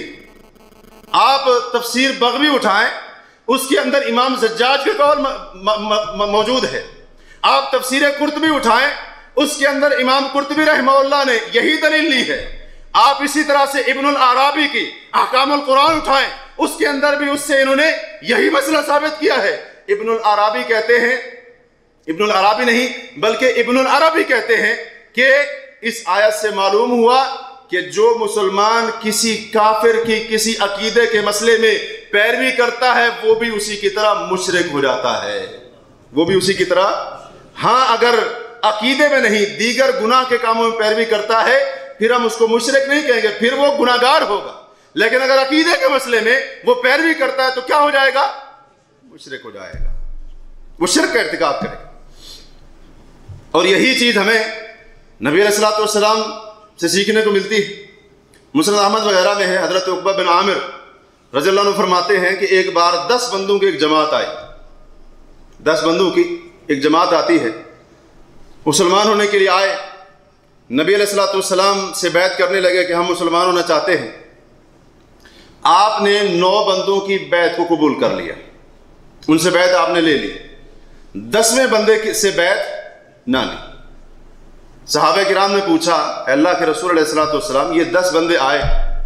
آپ تفسیر بغوی اٹھائیں، اس کے اندر امام زجاج کا قول موجود ہے۔ آپ تفسیر قرطبی اٹھائیں، اس کے اندر امام قرطبی رحمہ اللہ نے یہی دلیل لی ہے۔ آپ اسی طرح سے ابن العرابی کی احکام القرآن اٹھائیں، اس کے اندر بھی اس سے انہوں نے یہی مسئلہ ثابت کیا ہے۔ ابن العرابی کہتے ہیں، ابن العرابی نہیں بلکہ ابن العربی کہتے ہیں کہ اس آیت سے معلوم ہوا کہ جو مسلمان کسی کافر کی کسی عقیدے کے مسئلے میں پیروی کرتا ہے وہ بھی اسی کی طرح مشرک ہو جاتا ہے، وہ بھی اسی کی طرح۔ ہاں اگر عقیدے میں نہیں دیگر گناہ کے کاموں میں پیروی کرتا ہے پھر ہم اس کو مشرک نہیں کہیں گے، پھر وہ گناہگار ہوگا۔ لیکن اگر عقیدے کے مسئلے میں وہ پیروی کرتا ہے تو کیا ہو جائے گا؟ مشرک ہو جائے گا، وہ شرک کا ارتکاب کرے گا۔ اور یہی چیز ہمیں نبی علیہ الصلوۃ والسلام سے سیکھنے کو ملتی ہے۔ مسند احمد وغیرہ میں ہے، حضرت عقبہ بن عامر رضی اللہ عنہ فرماتے ہیں کہ ایک بار دس بندوں کی ایک جماعت آئی، دس بندوں کی ایک جماعت آتی ہے، مسلمان ہونے کے لیے آئے، نبی علیہ الصلوۃ والسلام سے بیعت کرنے لگے کہ ہم مسلمان ہونا چاہتے ہیں۔ آپ نے نو بندوں کی بیعت کو قبول کر لیا، ان سے بیعت آپ نے لے لی، دسویں بندے سے بیعت نہ لی۔ صحابہ کرام نے پوچھا اے اللہ کے رسول علیہ الصلوۃ والسلام یہ دس بندے آئے،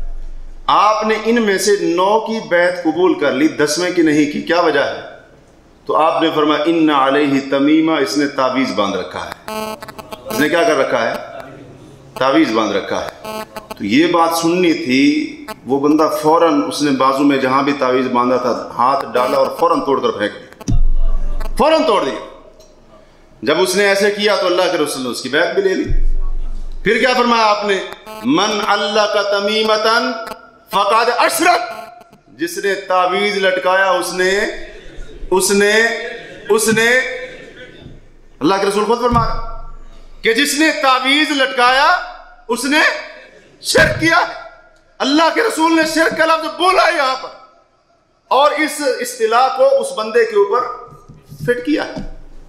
آپ نے ان میں سے نو کی بیعت قبول کر لی، دسویں کی نہیں کی، کیا وجہ ہے؟ تو آپ نے فرمایا ان علیہ تمیمہ، اس نے تعویذ باندھ رکھا ہے۔ اس نے کیا کر رکھا ہے؟ تعویذ باندھ رکھا ہے۔ تو یہ بات سننی تھی، وہ بندہ فوراً اس نے بازو میں جہاں بھی تعویذ باندھا تھا ہاتھ ڈالا اور فوراً توڑ کر پھینک دیا، فوراً توڑ دیا۔ جب اس نے ایسے کیا تو اللہ کے رسول نے اس کی بیعت بھی لے لی۔ پھر کیا فرمایا آپ نے؟ من علق تمیمتن فقد اشرک، جس نے تعویذ لٹکایا اس نے اس نے اس نے اللہ کے رسول خود فرما رہا کہ جس نے تعویذ لٹکایا اس نے شرک کیا ہے۔ اللہ کے رسول نے شرک کا لفظ بولا یہاں پر، اور اس اصطلاح کو اس بندے کے اوپر فٹ کیا ہے۔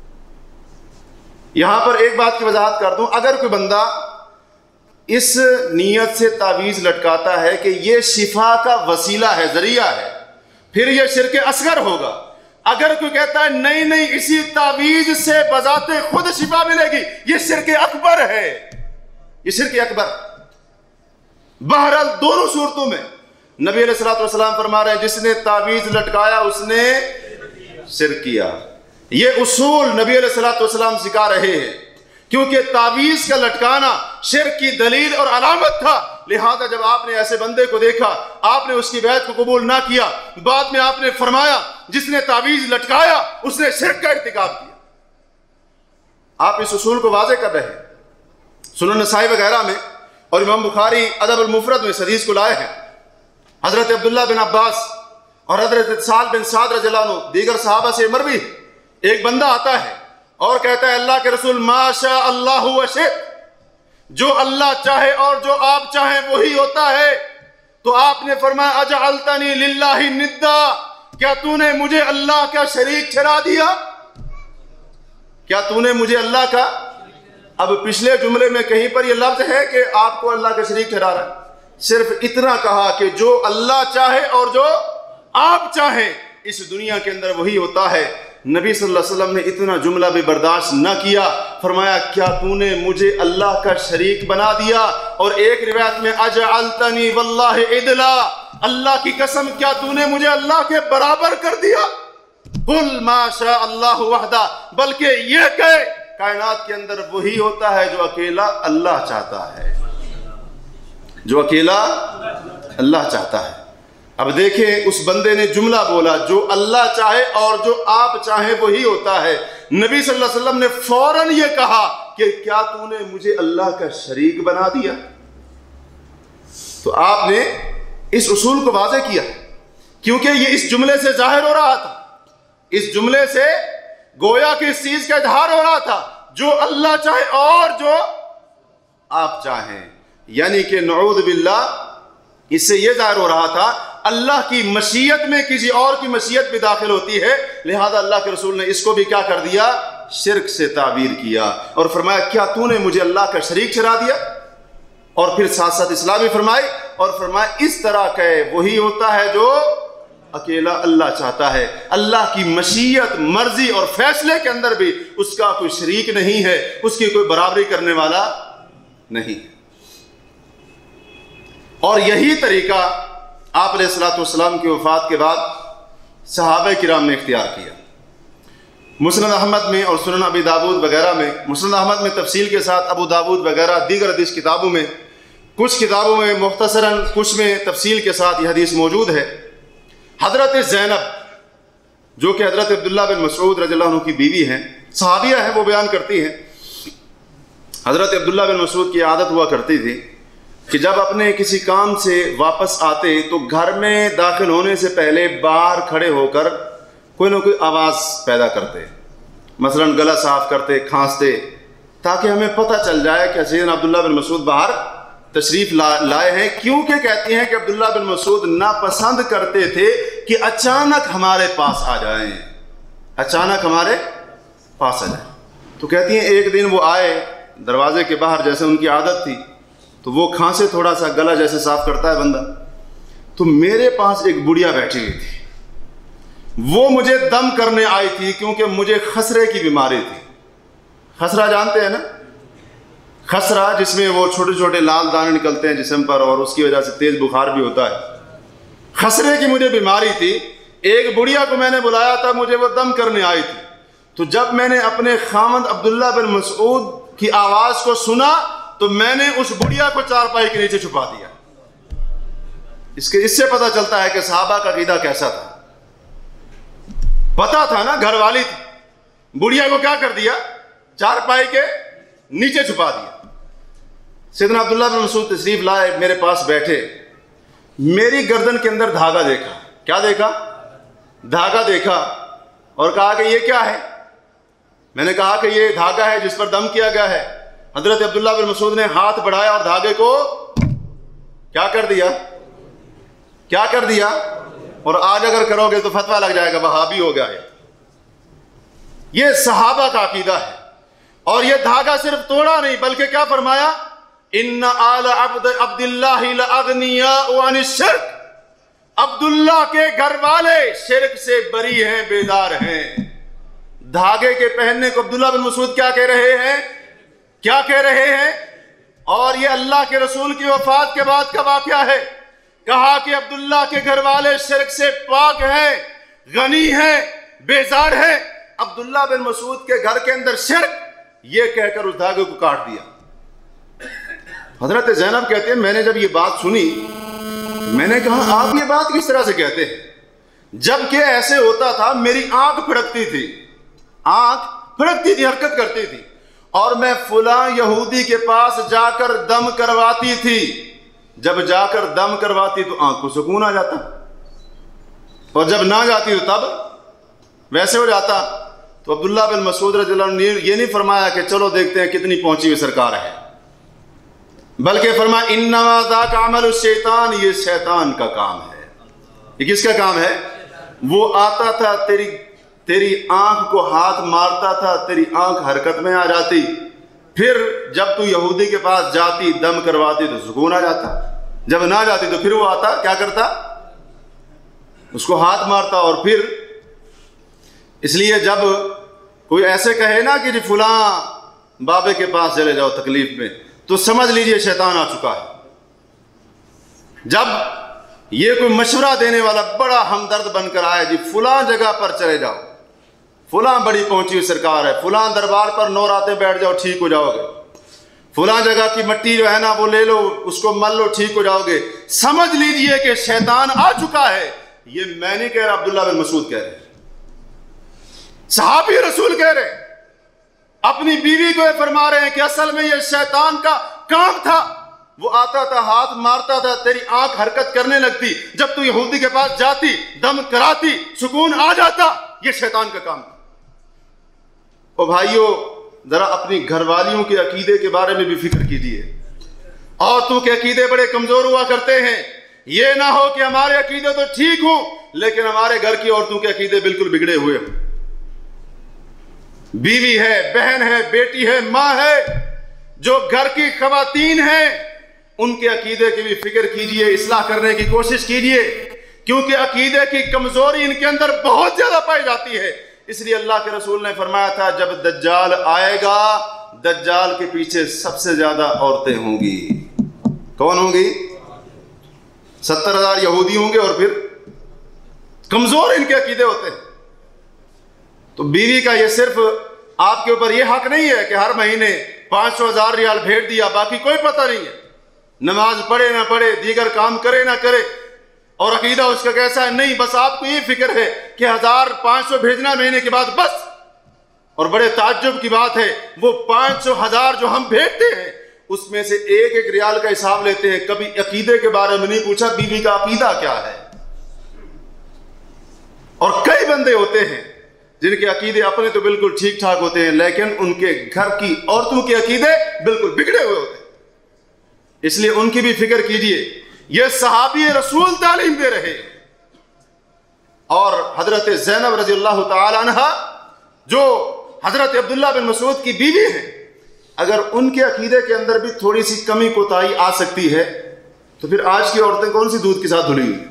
یہاں پر ایک بات کی وضاحت کر دوں، اگر کوئی بندہ اس نیت سے تعویذ لٹکاتا ہے کہ یہ شفا کا وسیلہ ہے، ذریعہ ہے، پھر یہ شرک اصغر ہوگا۔ اگر کوئی کہتا ہے نہیں نہیں اسی تعویذ سے بذات خود شفا ملے گی، یہ شرک اکبر ہے، یہ شرک اکبر۔ بہرحال دونوں صورتوں میں نبی علیہ الصلوۃ والسلام فرما رہے ہیں جس نے تعویذ لٹکایا اس نے شرک کیا۔ یہ اصول نبی علیہ الصلوۃ والسلام سکھا رہے ہیں، کیونکہ تعویذ کا لٹکانا شرک کی دلیل اور علامت تھا، لہذا جب آپ نے ایسے بندے کو دیکھا آپ نے اس کی بیعت کو قبول نہ کیا، بعد میں آپ نے فرمایا جس نے تعویذ لٹکایا اس نے شرک کا ارتکاب کیا۔ آپ اس اصول کو واضح کر رہے ہیں۔ سنن نسائی وغیرہ میں اور امام بخاری ادب المفرد میں اس حدیث کو لائے ہیں، حضرت عبداللہ بن عباس اور حضرت سعد بن سعد رضی اللہ عنہ دیگر صحابہ سے مروی، ایک بندہ آتا ہے اور کہتا ہے اللہ کے رسول ما شاء اللہ وشئت، جو اللہ چاہے اور جو آپ چاہیں وہی ہوتا ہے۔ تو آپ نے فرمایا اجعلتنی للہ ندا، کیا تو نے مجھے اللہ کا شریک ٹھہرا دیا؟ کیا تو نے مجھے اللہ کا؟ اب پچھلے جملے میں کہیں پر یہ لفظ ہے کہ آپ کو اللہ کا شریک ٹھہرا رہا ہے، صرف اتنا کہا کہ جو اللہ چاہے اور جو آپ چاہیں اس دنیا کے اندر وہی ہوتا ہے۔ نبی صلی اللہ علیہ وسلم نے اتنا جملہ بھی برداشت نہ کیا، فرمایا کیا تو نے مجھے اللہ کا شریک بنا دیا؟ اور ایک روایت میں اجعلتنی واللہ عدلا، اللہ کی قسم کیا تو نے مجھے اللہ کے برابر کر دیا؟ قل ما شاء اللہ وحدہ، بلکہ یہ کہے کائنات کے اندر وہی ہوتا ہے جو اکیلا اللہ چاہتا ہے، جو اکیلا اللہ چاہتا ہے۔ اب دیکھیں اس بندے نے جملہ بولا جو اللہ چاہے اور جو آپ چاہیں وہی ہوتا ہے۔ نبی صلی اللہ علیہ وسلم نے فوراً یہ کہا کہ کیا تو نے مجھے اللہ کا شریک بنا دیا؟ تو آپ نے اس اصول کو واضح کیا کیونکہ یہ اس جملے سے ظاہر ہو رہا تھا، اس جملے سے گویا کہ اس چیز کا اظہار ہو رہا تھا جو اللہ چاہے اور جو آپ چاہیں، یعنی کہ نعوذ باللہ اس سے یہ ظاہر ہو رہا تھا اللہ کی مشیت میں کسی اور کی مشیت بھی داخل ہوتی ہے، لہذا اللہ کے رسول نے اس کو بھی کیا کر دیا؟ شرک سے تعبیر کیا اور فرمایا کیا تو نے مجھے اللہ کا شریک ٹھہرا دیا؟ اور پھر ساتھ ساتھ اصلاح بھی فرمائی اور فرمایا اس طرح کہ وہی ہوتا ہے جو اکیلا اللہ چاہتا ہے، اللہ کی مشیت، مرضی اور فیصلے کے اندر بھی اس کا کوئی شریک نہیں ہے، اس کی کوئی برابری کرنے والا نہیں۔ اور یہی طریقہ آپ علیہ الصلوۃ والسلام کی وفات کے بعد صحابہ کرام نے اختیار کیا۔ مسند احمد میں اور سنن ابی داود وغیرہ میں، مسند احمد میں تفصیل کے ساتھ، ابو داود وغیرہ دیگر حدیث کتابوں میں، کچھ کتابوں میں مختصراً، کچھ میں تفصیل کے ساتھ یہ حدیث موجود ہے۔ حضرت زینب جو کہ حضرت عبداللہ بن مسعود رضی اللہ عنہ کی بیوی ہیں، صحابیہ ہیں، وہ بیان کرتی ہیں حضرت عبداللہ بن مسعود کی عادت ہوا کرتی تھی کہ جب اپنے کسی کام سے واپس آتے تو گھر میں داخل ہونے سے پہلے باہر کھڑے ہو کر کوئی نہ کوئی آواز پیدا کرتے، مثلا گلا صاف کرتے، کھانستے، تاکہ ہمیں پتہ چل جائے کہ سیدنا عبداللہ بن مسعود باہر تشریف لائے ہیں، کیونکہ کہتی ہیں کہ عبداللہ بن مسعود ناپسند کرتے تھے کہ اچانک ہمارے پاس آ جائیں، اچانک ہمارے پاس آ جائیں۔ تو کہتی ہیں ایک دن وہ آئے دروازے کے باہر، جیسے ان کی عادت تھی، تو وہ کھانسے، تھوڑا سا گلا جیسے صاف کرتا ہے بندہ، تو میرے پاس ایک بڑھیا بیٹھی ہوئی تھی، وہ مجھے دم کرنے آئی تھی کیونکہ مجھے خسرے کی بیماری تھی۔ خسرہ جانتے ہیں نا؟ خسرہ جس میں وہ چھوٹے چھوٹے لال دانے نکلتے ہیں جسم پر اور اس کی وجہ سے تیز بخار بھی ہوتا ہے۔ خسرے کی مجھے بیماری تھی، ایک بڑھیا کو میں نے بلایا تھا، مجھے وہ دم کرنے آئی تھی۔ تو جب میں نے اپنے خاوند عبداللہ بن مسعود کی آواز کو سنا تو میں نے اس بڑھیا کو چارپائی کے نیچے چھپا دیا۔ اس کے اس سے پتہ چلتا ہے کہ صحابہ کا عقیدہ کیسا تھا۔ پتہ تھا نا، گھر والی تھی، بڑھیا کو کیا کر دیا؟ چارپائی کے نیچے چھپا دیا۔ سیدنا عبداللہ بن مسعود تشریف لائے، میرے پاس بیٹھے، میری گردن کے اندر دھاگا دیکھا۔ کیا دیکھا؟ دھاگا دیکھا اور کہا کہ یہ کیا ہے؟ میں نے کہا کہ یہ دھاگا ہے جس پر دم کیا گیا ہے۔ حضرت عبداللہ بن مسعود نے ہاتھ بڑھایا اور دھاگے کو کیا کر دیا؟ کیا کر دیا؟ اور آج اگر کرو گے تو فتویٰ لگ جائے گا، وہابی ہو گیا ہے۔ یہ صحابہ کا عقیدہ ہے۔ اور یہ دھاگا صرف توڑا نہیں بلکہ کیا فرمایا؟ ان آل عبد عبد اللہ لاغنیاء عن الشرک، عبداللہ کے گھر والے شرک سے بری ہیں، بیدار ہیں۔ دھاگے کے پہننے کو عبداللہ بن مسعود کیا کہہ رہے ہیں؟ کیا کہہ رہے ہیں؟ اور یہ اللہ کے رسول کی وفات کے بعد کا واقعہ ہے۔ کہا کہ عبداللہ کے گھر والے شرک سے پاک ہیں، غنی ہیں، بیزار ہیں۔ عبداللہ بن مسعود کے گھر کے اندر شرک، یہ کہہ کر اس دھاگے کو کاٹ دیا۔ حضرت زینب کہتے ہیں میں نے جب یہ بات سنی میں نے کہا آپ یہ بات کس طرح سے کہتے ہیں؟ جبکہ ایسے ہوتا تھا میری آنکھ پھڑکتی تھی، آنکھ پھڑکتی تھی، حرکت کرتی تھی، اور میں فلاں یہودی کے پاس جا کر دم کرواتی تھی۔ جب جا کر دم کرواتی تو آنکھ کو سکون آ جاتا، اور جب نہ جاتی تو تب ویسے ہو جاتا۔ تو عبداللہ بن مسعود رضی اللہ عنہ نے یہ نہیں فرمایا کہ چلو دیکھتے ہیں کتنی پہنچی ہوئی سرکار ہے، بلکہ فرمایا انما ذاک عمل الشیطان، یہ شیطان کا کام ہے۔ یہ کس کا کام ہے؟ وہ آتا تھا، تیری تیری آنکھ کو ہاتھ مارتا تھا، تیری آنکھ حرکت میں آ جاتی، پھر جب تو یہودی کے پاس جاتی دم کرواتی تو سکون آ جاتا، جب نہ جاتی تو پھر وہ آتا کیا کرتا؟ اس کو ہاتھ مارتا۔ اور پھر اس لیے جب کوئی ایسے کہے نا کہ جی فلاں بابے کے پاس چلے جاؤ تکلیف میں، تو سمجھ لیجئے شیطان آ چکا ہے۔ جب یہ کوئی مشورہ دینے والا بڑا ہمدرد بن کر آئے، جی فلاں جگہ پر چلے جاؤ، فلاں بڑی پہنچی ہوئی سرکار ہے، فلاں دربار پر نو راتیں بیٹھ جاؤ ٹھیک ہو جاؤ گے، فلاں جگہ کی مٹی جو ہے نا وہ لے لو اس کو مل لو ٹھیک ہو جاؤ گے، سمجھ لیجئے کہ شیطان آ چکا ہے۔ یہ میں نہیں کہہ رہا، عبداللہ بن مسعود کہہ رہے ہیں، صحابی رسول کہہ رہے ہیں، اپنی بیوی کو یہ فرما رہے ہیں کہ اصل میں یہ شیطان کا کام تھا، وہ آتا تھا ہاتھ مارتا تھا، تیری آنکھ حرکت کرنے لگتی، جب تو یہودی کے پاس جاتی دم کراتی سکون آ جاتا، یہ شیطان کا کام تھا۔ اور بھائیو ذرا اپنی گھر والیوں کے عقیدے کے بارے میں بھی فکر کیجیے، عورتوں کے عقیدے بڑے کمزور ہوا کرتے ہیں، یہ نہ ہو کہ ہمارے عقیدے تو ٹھیک ہوں لیکن ہمارے گھر کی عورتوں کے عقیدے بالکل بگڑے ہوئے ہوں۔ بیوی ہے، بہن ہے، بیٹی ہے، ماں ہے، جو گھر کی خواتین ہیں، ان کے عقیدے کی بھی فکر کیجئے، اصلاح کرنے کی کوشش کیجئے، کیونکہ عقیدے کی کمزوری ان کے اندر بہت زیادہ پائی جاتی ہے۔ اس لیے اللہ کے رسول نے فرمایا تھا جب دجال آئے گا، دجال کے پیچھے سب سے زیادہ عورتیں ہوں گی۔ کون ہوں گی؟ ستر ہزار یہودی ہوں گے اور پھر کمزور ان کے عقیدے ہوتے ہیں۔ تو بیوی کا یہ صرف آپ کے اوپر یہ حق نہیں ہے کہ ہر مہینے پانچ سو ہزار ریال بھیج دیا، باقی کوئی پتہ نہیں ہے، نماز پڑھے نہ پڑھے، دیگر کام کرے نہ کرے، اور عقیدہ اس کا کیسا ہے، نہیں، بس آپ کو یہ فکر ہے کہ ہزار پانچ سو بھیجنا مہینے کے بعد بس۔ اور بڑے تعجب کی بات ہے، وہ پانچ سو ہزار جو ہم بھیجتے ہیں اس میں سے ایک ایک ریال کا حساب لیتے ہیں، کبھی عقیدے کے بارے میں نہیں پوچھا بیوی کا عقیدہ کیا ہے۔ اور کئی بندے ہوتے ہیں جن کے عقیدے اپنے تو بالکل ٹھیک ٹھاک ہوتے ہیں لیکن ان کے گھر کی عورتوں کے عقیدے بالکل بگڑے ہوئے ہوتے ہیں، اس لیے ان کی بھی فکر کیجئے۔ یہ صحابی رسول تعلیم دے رہے ہیں، اور حضرت زینب رضی اللہ تعالی عنہ جو حضرت عبداللہ بن مسعود کی بیوی ہیں، اگر ان کے عقیدے کے اندر بھی تھوڑی سی کمی کوتاہی آ سکتی ہے تو پھر آج کی عورتیں کون سی دودھ کے ساتھ دھلی ہوئی؟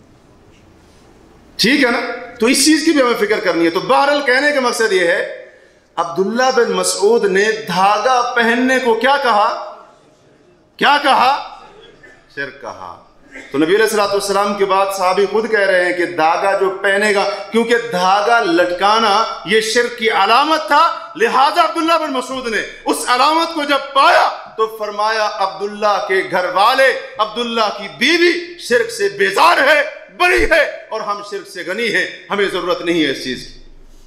ٹھیک ہے نا؟ تو اس چیز کی بھی ہمیں فکر کرنی ہے۔ تو بہرحال کہنے کا مقصد یہ ہے، عبداللہ بن مسعود نے دھاگا پہننے کو کیا کہا؟ کیا کہا؟ شرک کہا۔ تو نبی علیہ الصلوۃ والسلام کے بعد صحابی خود کہہ رہے ہیں کہ دھاگا جو پہنے گا، کیونکہ دھاگا لٹکانا یہ شرک کی علامت تھا، لہذا عبداللہ بن مسعود نے اس علامت کو جب پایا تو فرمایا عبداللہ کے گھر والے، عبداللہ کی بیوی شرک سے بیزار ہے، بری ہے، اور ہم شرک سے غنی ہیں، ہمیں ضرورت نہیں ہے اس چیز کی۔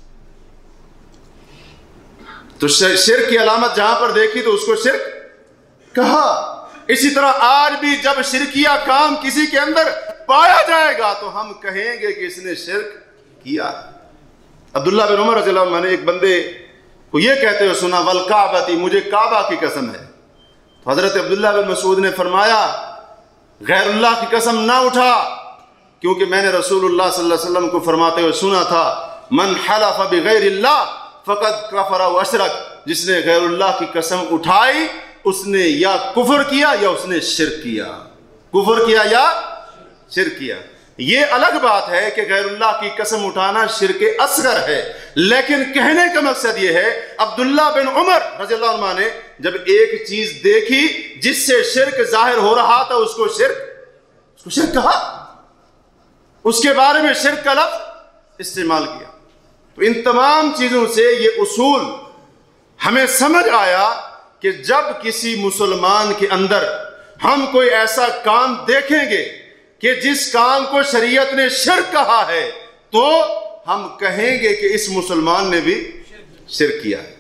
تو شرک کی علامت جہاں پر دیکھی تو اس کو شرک کہا۔ اسی طرح آج بھی جب شرکیہ کام کسی کے اندر پایا جائے گا تو ہم کہیں گے کہ اس نے شرک کیا۔ عبداللہ بن عمر رضی اللہ عنہ نے ایک بندے کو یہ کہتے ہوئے سنا، والکعبۃ، مجھے کعبہ کی قسم ہے۔ تو حضرت عبداللہ بن مسعود نے فرمایا غیر اللہ کی قسم نہ اٹھا، کیونکہ میں نے رسول اللہ صلی اللہ علیہ وسلم کو فرماتے ہوئے سنا تھا، من حلف بغیر اللہ فقد کفر و اشرک، جس نے غیر اللہ کی قسم اٹھائی اس نے یا کفر کیا یا اس نے شرک کیا، کفر کیا یا شرک کیا۔ یہ الگ بات ہے کہ غیر اللہ کی قسم اٹھانا شرک اصغر ہے، لیکن کہنے کا مقصد یہ ہے عبداللہ بن عمر رضی اللہ عنہ نے جب ایک چیز دیکھی جس سے شرک ظاہر ہو رہا تھا اس کو شرک اس کو شرک کہا، اس کے بارے میں شرک کا لفظ استعمال کیا۔ تو ان تمام چیزوں سے یہ اصول ہمیں سمجھ آیا کہ جب کسی مسلمان کے اندر ہم کوئی ایسا کام دیکھیں گے کہ جس کام کو شریعت نے شرک کہا ہے تو ہم کہیں گے کہ اس مسلمان نے بھی شرک کیا ہے۔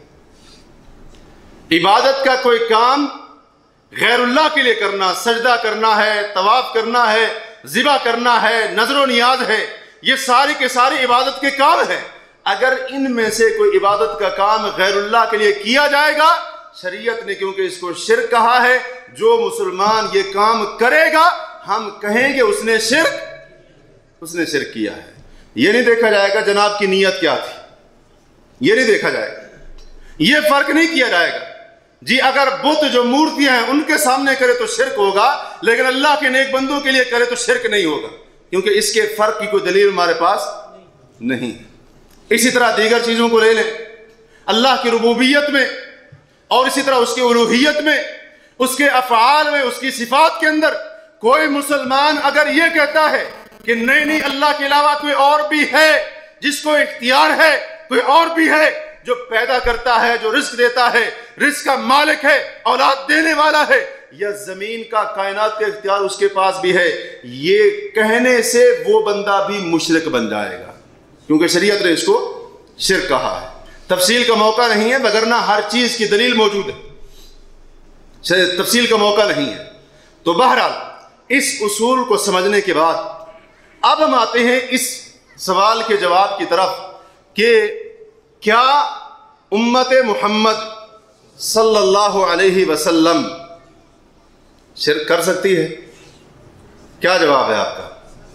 عبادت کا کوئی کام غیر اللہ کے لیے کرنا، سجدہ کرنا ہے، طواف کرنا ہے، ذبح کرنا ہے، نظر و نیاز ہے، یہ ساری کے ساری عبادت کے کام ہیں۔ اگر ان میں سے کوئی عبادت کا کام غیر اللہ کے لیے کیا جائے گا، شریعت نے کیونکہ اس کو شرک کہا ہے، جو مسلمان یہ کام کرے گا ہم کہیں گے اس نے شرک اس نے شرک کیا ہے۔ یہ نہیں دیکھا جائے گا جناب کی نیت کیا تھی، یہ نہیں دیکھا جائے گا، یہ فرق نہیں کیا جائے گا جی اگر بت جو مورتیاں ہیں ان کے سامنے کرے تو شرک ہوگا، لیکن اللہ کے نیک بندوں کے لیے کرے تو شرک نہیں ہوگا، کیونکہ اس کے فرق کی کوئی دلیل ہمارے پاس نہیں۔ اسی طرح دیگر چیزوں کو لے لیں، اللہ کی ربوبیت میں اور اسی طرح اس کی الوہیت میں، اس کے افعال میں، اس کی صفات کے اندر کوئی مسلمان اگر یہ کہتا ہے کہ نہیں نہیں اللہ کے علاوہ کوئی اور بھی ہے جس کو اختیار ہے، کوئی اور بھی ہے جو پیدا کرتا ہے، جو رزق دیتا ہے، رزق کا مالک ہے، اولاد دینے والا ہے، یا زمین کا کائنات کا اختیار اس کے پاس بھی ہے، یہ کہنے سے وہ بندہ بھی مشرک بن جائے گا، کیونکہ شریعت نے اس کو شرک کہا ہے۔ تفصیل کا موقع نہیں ہے، وگرنہ ہر چیز کی دلیل موجود ہے، تفصیل کا موقع نہیں ہے۔ تو بہرحال اس اصول کو سمجھنے کے بعد اب ہم آتے ہیں اس سوال کے جواب کی طرف کہ کیا امت محمد صلی اللہ علیہ وسلم شرک کر سکتی ہے؟ کیا جواب ہے آپ کا؟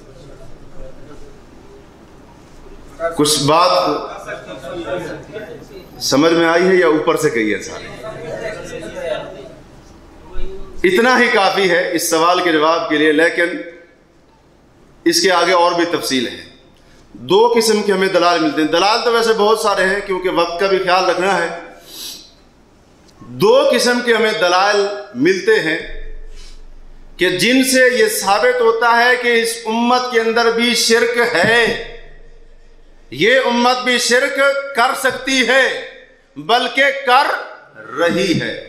کچھ بات سمجھ میں آئی ہے یا اوپر سے کہی ہے سارے؟ اتنا ہی کافی ہے اس سوال کے جواب کے لیے، لیکن اس کے آگے اور بھی تفصیل ہے۔ دو قسم کے ہمیں دلائل ملتے ہیں، دلائل تو ویسے بہت سارے ہیں کیونکہ وقت کا بھی خیال رکھنا ہے۔ دو قسم کے ہمیں دلائل ملتے ہیں کہ جن سے یہ ثابت ہوتا ہے کہ اس امت کے اندر بھی شرک ہے، یہ امت بھی شرک کر سکتی ہے بلکہ کر رہی ہے۔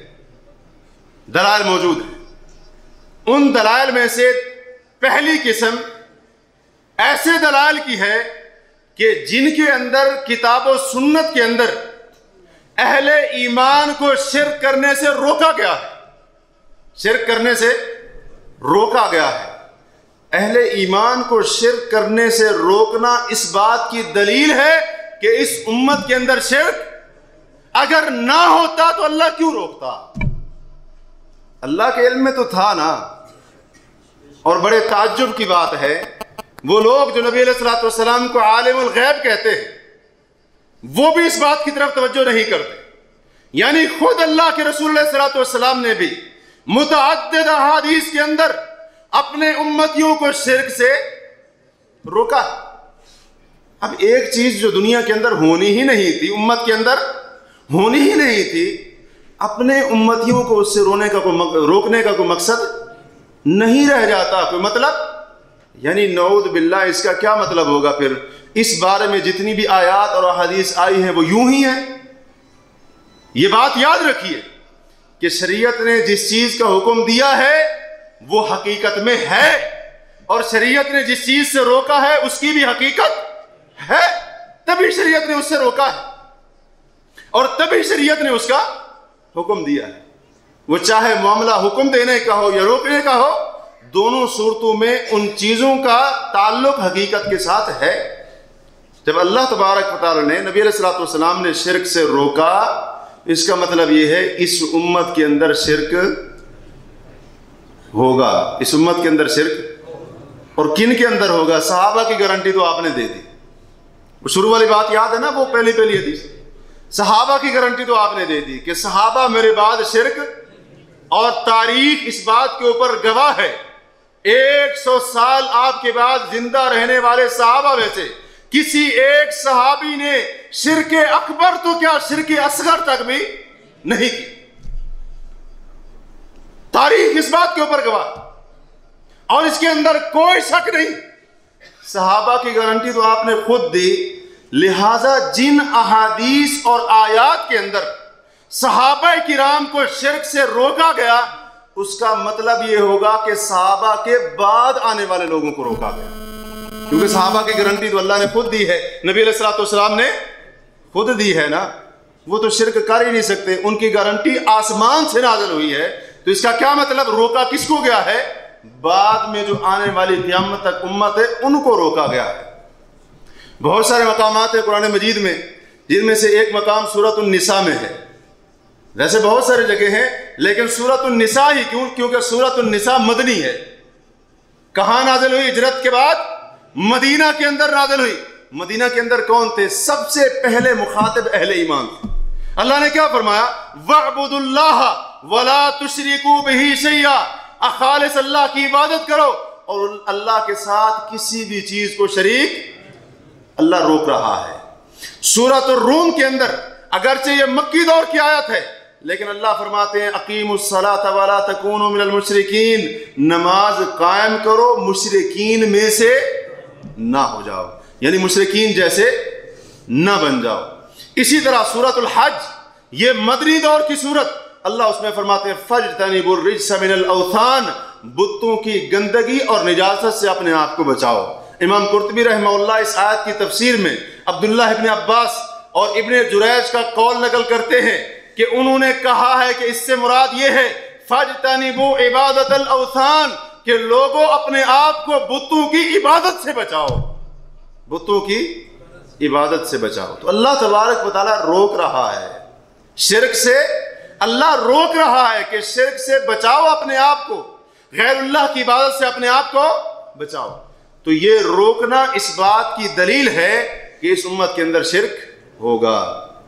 دلائل موجود ہیں۔ ان دلائل میں سے پہلی قسم ایسے دلائل کی ہے کہ جن کے اندر کتاب و سنت کے اندر اہل ایمان کو شرک کرنے سے روکا گیا ہے، شرک کرنے سے روکا گیا ہے۔ اہل ایمان کو شرک کرنے سے روکنا اس بات کی دلیل ہے کہ اس امت کے اندر شرک اگر نہ ہوتا تو اللہ کیوں روکتا؟ اللہ کے علم میں تو تھا نا۔ اور بڑے تعجب کی بات ہے، وہ لوگ جو نبی علیہ الصلوۃ والسلام کو عالم الغیب کہتے ہیں وہ بھی اس بات کی طرف توجہ نہیں کرتے، یعنی خود اللہ کے رسول علیہ الصلوۃ والسلام نے بھی متعدد احادیث کے اندر اپنے امتیوں کو شرک سے روکا۔ اب ایک چیز جو دنیا کے اندر ہونی ہی نہیں تھی، امت کے اندر ہونی ہی نہیں تھی، اپنے امتیوں کو اس سے رونے کا کوئی روکنے کا کوئی مقصد نہیں رہ جاتا، کوئی مطلب، یعنی نعوذ باللہ اس کا کیا مطلب ہوگا پھر؟ اس بارے میں جتنی بھی آیات اور احادیث آئی ہیں وہ یوں ہی ہیں۔ یہ بات یاد رکھیے کہ شریعت نے جس چیز کا حکم دیا ہے وہ حقیقت میں ہے، اور شریعت نے جس چیز سے روکا ہے اس کی بھی حقیقت ہے، تبھی شریعت نے اس سے روکا ہے اور تبھی شریعت نے اس کا حکم دیا ہے۔ وہ چاہے معاملہ حکم دینے کا ہو یا روکنے کا ہو، دونوں صورتوں میں ان چیزوں کا تعلق حقیقت کے ساتھ ہے۔ جب اللہ تبارک و تعالی نے نبی علیہ الصلوۃ والسلام نے شرک سے روکا، اس کا مطلب یہ ہے اس امت کے اندر شرک ہوگا، اس امت کے اندر شرک، اور کن کے اندر ہوگا؟ صحابہ کی گارنٹی تو آپ نے دے دی، وہ شروع والی بات یاد ہے نا، وہ پہلی پہلی حدیث، صحابہ کی گارنٹی تو آپ نے دے دی کہ صحابہ میرے بعد شرک، اور تاریخ اس بات کے اوپر گواہ ہے، ایک سو سال آپ کے بعد زندہ رہنے والے صحابہ میں سے کسی ایک صحابی نے شرک اکبر تو کیا شرک اصغر تک بھی نہیں کی، تاریخ اس بات کے اوپر گواہ، اور اس کے اندر کوئی شک نہیں، صحابہ کی گارنٹی تو آپ نے خود دی۔ لہذا جن احادیث اور آیات کے اندر صحابہ کرام کو شرک سے روکا گیا، اس کا مطلب یہ ہوگا کہ صحابہ کے بعد آنے والے لوگوں کو روکا گیا، کیونکہ صحابہ کی گارنٹی تو اللہ نے خود دی ہے، نبی علیہ الصلوۃ والسلام نے خود دی ہے نا، وہ تو شرک کر ہی نہیں سکتے، ان کی گارنٹی آسمان سے نازل ہوئی ہے، تو اس کا کیا مطلب؟ روکا کس کو گیا ہے؟ بعد میں جو آنے والی قیامت تک امت ہے ان کو روکا گیا ہے۔ بہت سارے مقامات ہیں قرآن مجید میں، جن میں سے ایک مقام سورۃ النساء میں ہے، ویسے بہت سارے جگہ ہیں لیکن سورۃ النساء ہی کیوں؟ کیونکہ سورۃ النساء مدنی ہے۔ کہاں نازل ہوئی؟ ہجرت کے بعد مدینہ کے اندر نازل ہوئی۔ مدینہ کے اندر کون تھے؟ سب سے پہلے مخاطب اہل ایمان تھے۔ اللہ نے کیا فرمایا؟ وَاعْبُدُوا اللَّهَ وَلَا تُشْرِكُوا بِهِ شَيْئًا، خالص اللہ کی عبادت کرو اور اللہ کے ساتھ کسی بھی چیز کو شریک، اللہ روک رہا ہے۔ سورۃ الروم کے اندر اگرچہ یہ مکی دور کی آیت ہے لیکن اللہ فرماتے ہیں اقیموا الصلاۃ ولا تکونوا من المشرکین، نماز قائم کرو مشرکین میں سے نہ ہو جاؤ، یعنی مشرکین جیسے نہ بن جاؤ۔ اسی طرح سورۃ الحج یہ مدنی دور کی سورت، اللہ اس میں فرماتے ہیں فاجتنبوا الرجس من الاوثان، بتوں کی گندگی اور نجاست سے اپنے آپ کو بچاؤ۔ امام قرطبی رحمہ اللہ اس آیت کی تفسیر میں عبداللہ ابن عباس اور ابن جریج کا قول نقل کرتے ہیں کہ انہوں نے کہا ہے کہ اس سے مراد یہ ہے فاجتنبوا عبادت الاوثان، کہ لوگوں اپنے آپ کو بتوں کی عبادت سے بچاؤ، بتوں کی عبادت سے بچاؤ۔ تو اللہ تبارک و تعالیٰ روک رہا ہے شرک سے، اللہ روک رہا ہے کہ شرک سے بچاؤ اپنے آپ کو، غیر اللہ کی عبادت سے اپنے آپ کو بچاؤ۔ تو یہ روکنا اس بات کی دلیل ہے کہ اس امت کے اندر شرک ہوگا۔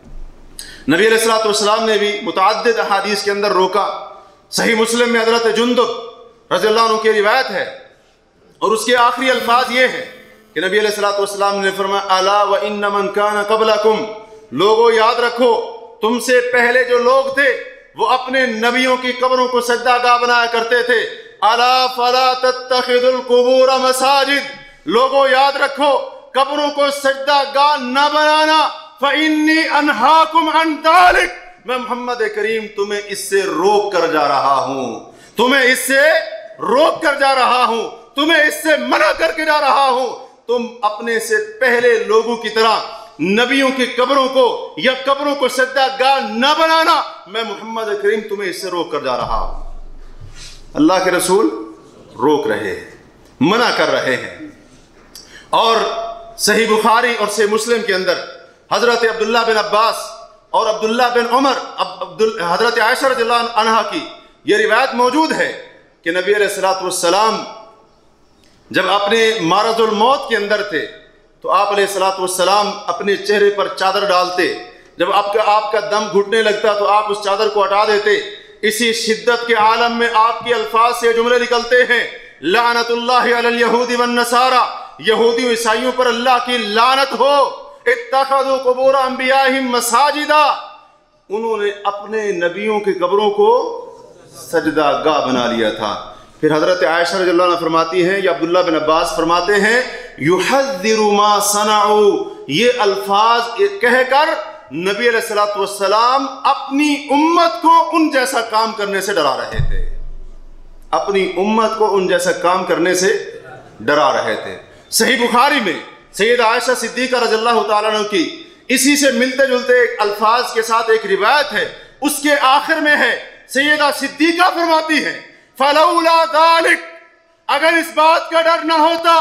نبی علیہ الصلوۃ والسلام نے بھی متعدد احادیث کے اندر روکا۔ صحیح مسلم میں حضرت جندب رضی اللہ عنہ کی روایت ہے اور اس کے آخری الفاظ یہ ہیں کہ نبی علیہ الصلوۃ والسلام نے فرمایا الا وان من کان قبلکم، لوگوں یاد رکھو تم سے پہلے جو لوگ تھے وہ اپنے نبیوں کی قبروں کو سجدہ گاہ بنایا کرتے تھے۔ الا فلا تتخذوا القبور مساجد، لوگوں یاد رکھو قبروں کو سجدہ گاہ نہ بنانا۔ فإنی انہاکم عن ذلک، میں محمد کریم تمہیں اس سے روک کر جا رہا ہوں، تمہیں اس سے روک کر جا رہا ہوں، تمہیں اس سے منع کر کے جا رہا ہوں۔ تم اپنے سے پہلے لوگوں کی طرح نبیوں کی قبروں کو یا قبروں کو سجدہ گاہ نہ بنانا، میں محمد کریم تمہیں اس سے روک کر جا رہا ہوں۔ اللہ کے رسول روک رہے ہیں، منع کر رہے ہیں۔ اور صحیح بخاری اور صحیح مسلم کے اندر حضرت عبداللہ بن عباس اور عبداللہ بن عمر حضرت عائشہ رضی اللہ عنہا کی یہ روایت موجود ہے کہ نبی علیہ الصلوۃ والسلام جب اپنے مرض الموت کے اندر تھے تو آپ علیہ الصلوۃ والسلام اپنے چہرے پر چادر ڈالتے، جب آپ کا آپ کا دم گھٹنے لگتا تو آپ اس چادر کو ہٹا دیتے۔ اسی شدت کے عالم میں آپ کے الفاظ سے جملے نکلتے ہیں لعنت اللہ علی الیہود والنصارى، یہودی و عیسائیوں پر اللہ کی لعنت ہو، اتخذوا قبور انبیائہم مساجدا، انہوں نے اپنے نبیوں کی قبروں کو سجدہ گاہ بنا لیا تھا۔ پھر حضرت عائشہ رضی اللہ عنہ فرماتی ہیں یا عبداللہ بن عباس فرماتے ہیں یحذر ما صنعوا، یہ الفاظ کہہ کر نبی علیہ الصلوۃ والسلام اپنی امت کو ان جیسا کام کرنے سے ڈرا رہے تھے، اپنی امت کو ان جیسا کام کرنے سے ڈرا رہے تھے۔ صحیح بخاری میں سیدہ عائشہ صدیقہ رضی اللہ تعالیٰ عنہ کی اسی سے ملتے جلتے ایک الفاظ کے ساتھ ایک روایت ہے، اس کے آخر میں ہے سیدہ صدیقہ فرماتی ہیں فلولا ذالک، اگر اس بات کا ڈر نہ ہوتا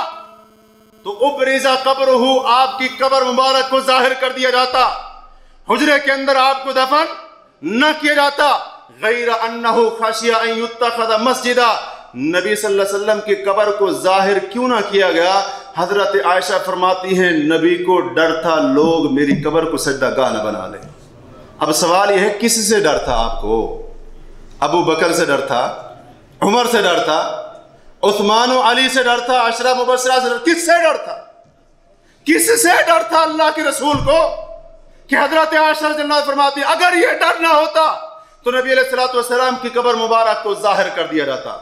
تو ابرز قبرہ، آپ کی قبر مبارک کو ظاہر کر دیا جاتا، حجرے کے اندر آپ کو دفن نہ کیا جاتا، غیر انہ خشی ان یتخذ مسجدا، نبی صلی اللہ علیہ وسلم کی قبر کو ظاہر کیوں نہ کیا گیا؟ حضرت عائشہ فرماتی ہیں نبی کو ڈر تھا لوگ میری قبر کو سجدہ گاہ نہ بنا لیں۔ اب سوال یہ ہے کس سے ڈر تھا آپ کو؟ ابو بکر سے ڈر تھا، عمر سے ڈر تھا، عثمان و علی سے ڈر تھا، عشرہ مبشرہ سے ڈر، کس سے ڈر تھا؟ کس سے ڈر تھا اللہ کے رسول کو کہ حضرت عائشہ رضی اللہ عنہ فرماتی اگر یہ ڈر نہ ہوتا تو نبی علیہ الصلوۃ والسلام کی قبر مبارک کو ظاہر کر دیا جاتا۔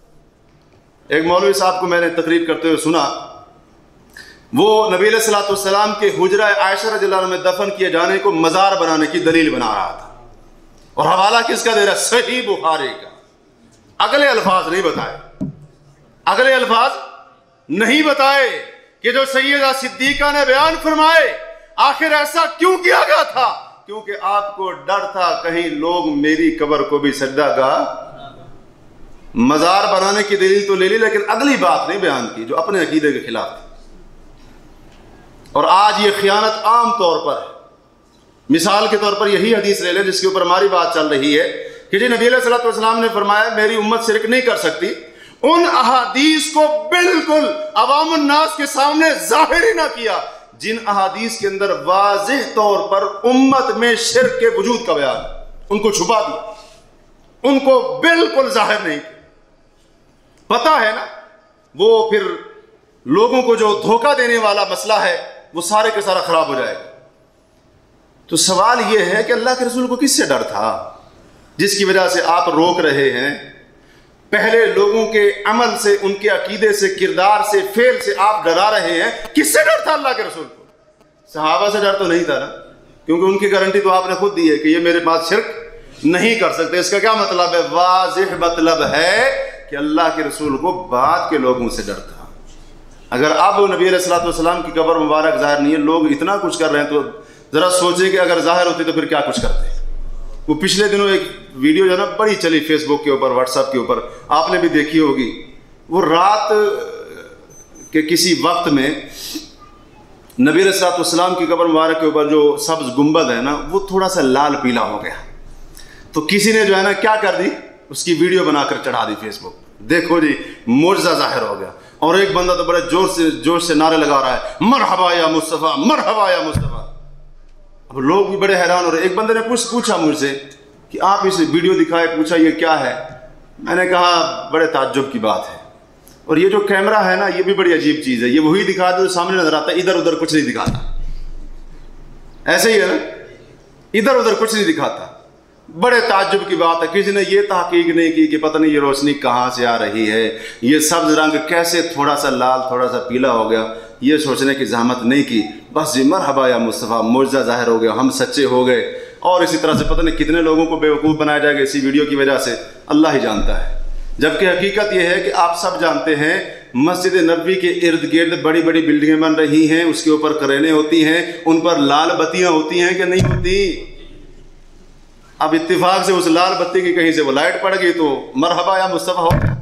ایک مولوی صاحب کو میں نے تقریر کرتے ہوئے سنا، وہ نبی علیہ الصلوۃ والسلام کے حجرہ عائشہ رضی اللہ عنہ میں دفن کیے جانے کو مزار بنانے کی دلیل بنا رہا تھا، اور حوالہ کس کا دے رہا؟ صحیح بخاری کا۔ اگلے الفاظ نہیں بتائے، اگلے الفاظ نہیں بتائے کہ جو سیدہ صدیقہ نے بیان فرمائے آخر ایسا کیوں کیا گیا تھا؟ کیونکہ آپ کو ڈر تھا کہیں لوگ میری قبر کو بھی سجدہ گاہ، مزار بنانے کی دلیل تو لے لی لیکن اگلی بات نہیں بیان کی جو اپنے عقیدے کے خلاف تھی۔ اور آج یہ خیانت عام طور پر ہے۔ مثال کے طور پر یہی حدیث لے لیں جس کے اوپر ہماری بات چل رہی ہے کہ جی نبی علیہ الصلوۃ والسلام نے فرمایا میری امت شرک نہیں کر سکتی، ان احادیث کو بالکل عوام الناس کے سامنے ظاہر ہی نہ کیا جن احادیث کے اندر واضح طور پر امت میں شرک کے وجود کا بیان، ان کو چھپا دیا، ان کو بالکل ظاہر نہیں کیا۔ پتہ ہے نا وہ پھر لوگوں کو جو دھوکہ دینے والا مسئلہ ہے وہ سارے کے سارا خراب ہو جائے گا۔ تو سوال یہ ہے کہ اللہ کے رسول کو کس سے ڈر تھا جس کی وجہ سے آپ روک رہے ہیں؟ پہلے لوگوں کے عمل سے، ان کے عقیدے سے، کردار سے، فعل سے آپ ڈرا رہے ہیں، کس سے ڈر تھا اللہ کے رسول کو؟ صحابہ سے ڈر تو نہیں تھا نا، کیونکہ ان کی گارنٹی تو آپ نے خود دی ہے کہ یہ میرے پاس شرک نہیں کر سکتے۔ اس کا کیا مطلب ہے؟ واضح مطلب ہے کہ اللہ کے رسول کو بعد کے لوگوں سے ڈر تھا۔ اگر اب نبی علیہ الصلوۃ والسلام کی قبر مبارک ظاہر نہیں ہے، لوگ اتنا کچھ کر رہے ہیں، تو ذرا سوچیں کہ اگر ظاہر ہوتی تو پھر کیا کچھ کرتے۔ وہ پچھلے دنوں ایک ویڈیو جو ہے نا بڑی چلی فیس بک کے اوپر، واٹس ایپ کے اوپر، آپ نے بھی دیکھی ہوگی۔ وہ رات کے کسی وقت میں نبی علیہ الصلوۃ والسلام کی قبر مبارک کے اوپر جو سبز گنبد ہے نا، وہ تھوڑا سا لال پیلا ہو گیا، تو کسی نے جو ہے نا کیا کر دی، اس کی ویڈیو بنا کر چڑھا دی فیس بک، دیکھو جی معجزہ ظاہر ہو گیا۔ اور ایک بندہ تو بڑے جوش سے جوش سے نعرے لگا رہا ہے، مرحبا یا مصطفیٰ، مرحبا یا مصطفیٰ۔ اب لوگ بھی بڑے حیران ہو رہے۔ ایک بندے نے پوچھ پوچھا مجھ سے کہ آپ اس ویڈیو دکھائے، پوچھا یہ کیا ہے؟ میں نے کہا بڑے تعجب کی بات ہے، اور یہ جو کیمرہ ہے نا یہ بھی بڑی عجیب چیز ہے، یہ وہی دکھا دے جو سامنے نظر آتا ہے، ادھر ادھر کچھ نہیں دکھاتا۔ ایسے ہی ہے نا، ادھر ادھر کچھ نہیں دکھاتا۔ بڑے تعجب کی بات ہے، کسی نے یہ تحقیق نہیں کی کہ پتہ نہیں یہ روشنی کہاں سے آ رہی ہے، یہ سبز رنگ کیسے تھوڑا سا لال تھوڑا سا پیلا ہو گیا، یہ سوچنے کی زحمت نہیں کی، بس جی مرحبا یا مصطفیٰ، معجزہ ظاہر ہو گیا، ہم سچے ہو گئے۔ اور اسی طرح سے پتہ نہیں کتنے لوگوں کو بیوقوف بنایا جائے گا اسی ویڈیو کی وجہ سے، اللہ ہی جانتا ہے۔ جبکہ حقیقت یہ ہے کہ آپ سب جانتے ہیں مسجد نبوی کے ارد گرد بڑی بڑی بلڈنگیں بن رہی ہیں، اس کے اوپر کرینیں ہوتی ہیں، ان پر لال بتیاں ہوتی ہیں کہ نہیں ہوتی؟ اب اتفاق سے اس لال بتی کی کہیں سے وہ لائٹ پڑ گئی تو مرحبا یا مصطفیٰ ہو گیا۔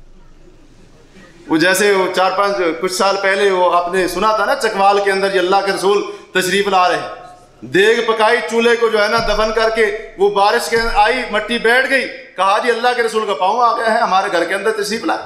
وہ جیسے وہ چار پانچ کچھ سال پہلے وہ آپ نے سنا تھا نا، چکوال کے اندر یہ اللہ کے رسول تشریف لا رہے ہیں، دیگ پکائی چولہے کو جو ہے نا دفن کر کے، وہ بارش کے آئی مٹی بیٹھ گئی، کہا جی اللہ کے رسول کا پاؤں آ گیا ہے، ہمارے گھر کے اندر تشریف لائے۔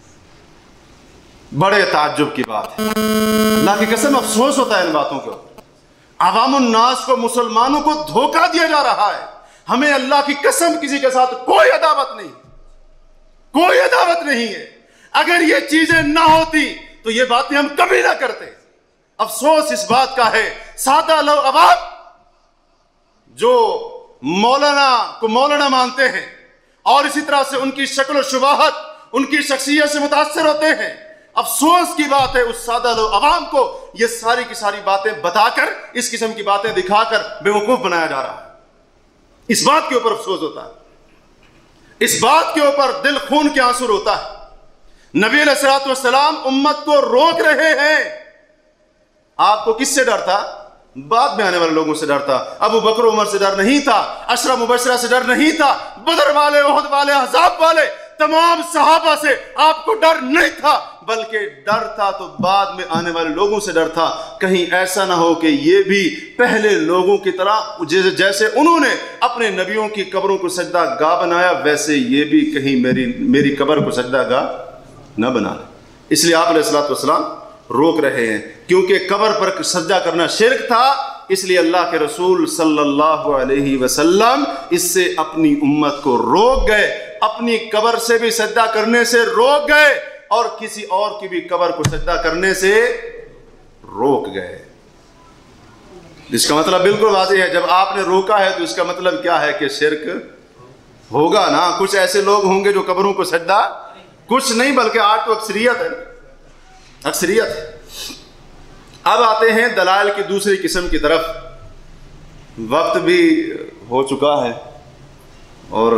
بڑے تعجب کی بات ہے، اللہ کی قسم افسوس ہوتا ہے ان باتوں کو۔ عوام الناس کو، مسلمانوں کو دھوکہ دیا جا رہا ہے۔ ہمیں اللہ کی قسم کسی کے ساتھ کوئی عداوت نہیں، کوئی عداوت نہیں ہے۔ اگر یہ چیزیں نہ ہوتی تو یہ باتیں ہم کبھی نہ کرتے۔ افسوس اس بات کا ہے سادہ لوگ عوام جو مولانا کو مولانا مانتے ہیں اور اسی طرح سے ان کی شکل و شباہت، ان کی شخصیت سے متاثر ہوتے ہیں، افسوس کی بات ہے اس سادہ لوگ عوام کو یہ ساری کی ساری باتیں بتا کر، اس قسم کی باتیں دکھا کر بیوقوف بنایا جا رہا ہے۔ اس بات کے اوپر افسوس ہوتا ہے، اس بات کے اوپر دل خون کے آنسو ہوتا ہے۔ نبی علیہ الصلوۃ والسلام امت کو روک رہے ہیں۔ آپ کو کس سے ڈر تھا؟ بعد میں آنے والے لوگوں سے ڈر تھا۔ ابو بکر عمر سے ڈر نہیں تھا، عشرہ مبشرہ سے ڈر نہیں تھا، بدر والے، احد والے، احزاب والے تمام صحابہ سے آپ کو ڈر نہیں تھا، بلکہ ڈر تھا تو بعد میں آنے والے لوگوں سے ڈر تھا، کہیں ایسا نہ ہو کہ یہ بھی پہلے لوگوں کی طرح جیسے انہوں نے اپنے نبیوں کی قبروں کو سجدہ گاہ بنایا، ویسے یہ بھی کہیں میری میری قبر کو سجدہ گاہ نہ بنا لیں۔ اس لیے آپ علیہ الصلوۃ والسلام روک رہے ہیں، کیونکہ قبر پر سجدہ کرنا شرک تھا، اس لیے اللہ کے رسول صلی اللہ علیہ وسلم اس سے اپنی امت کو روک گئے، اپنی قبر سے بھی سجدہ کرنے سے روک گئے اور کسی اور کی بھی قبر کو سجدہ کرنے سے روک گئے۔ جس کا مطلب بالکل واضح ہے، جب آپ نے روکا ہے تو اس کا مطلب کیا ہے کہ شرک ہوگا نا۔ کچھ ایسے لوگ ہوں گے جو قبروں کو سجدہ، کچھ نہیں بلکہ آج تو اکثریت ہے، اکثریت ہے۔ اب آتے ہیں دلائل کی دوسری قسم کی طرف۔ وقت بھی ہو چکا ہے اور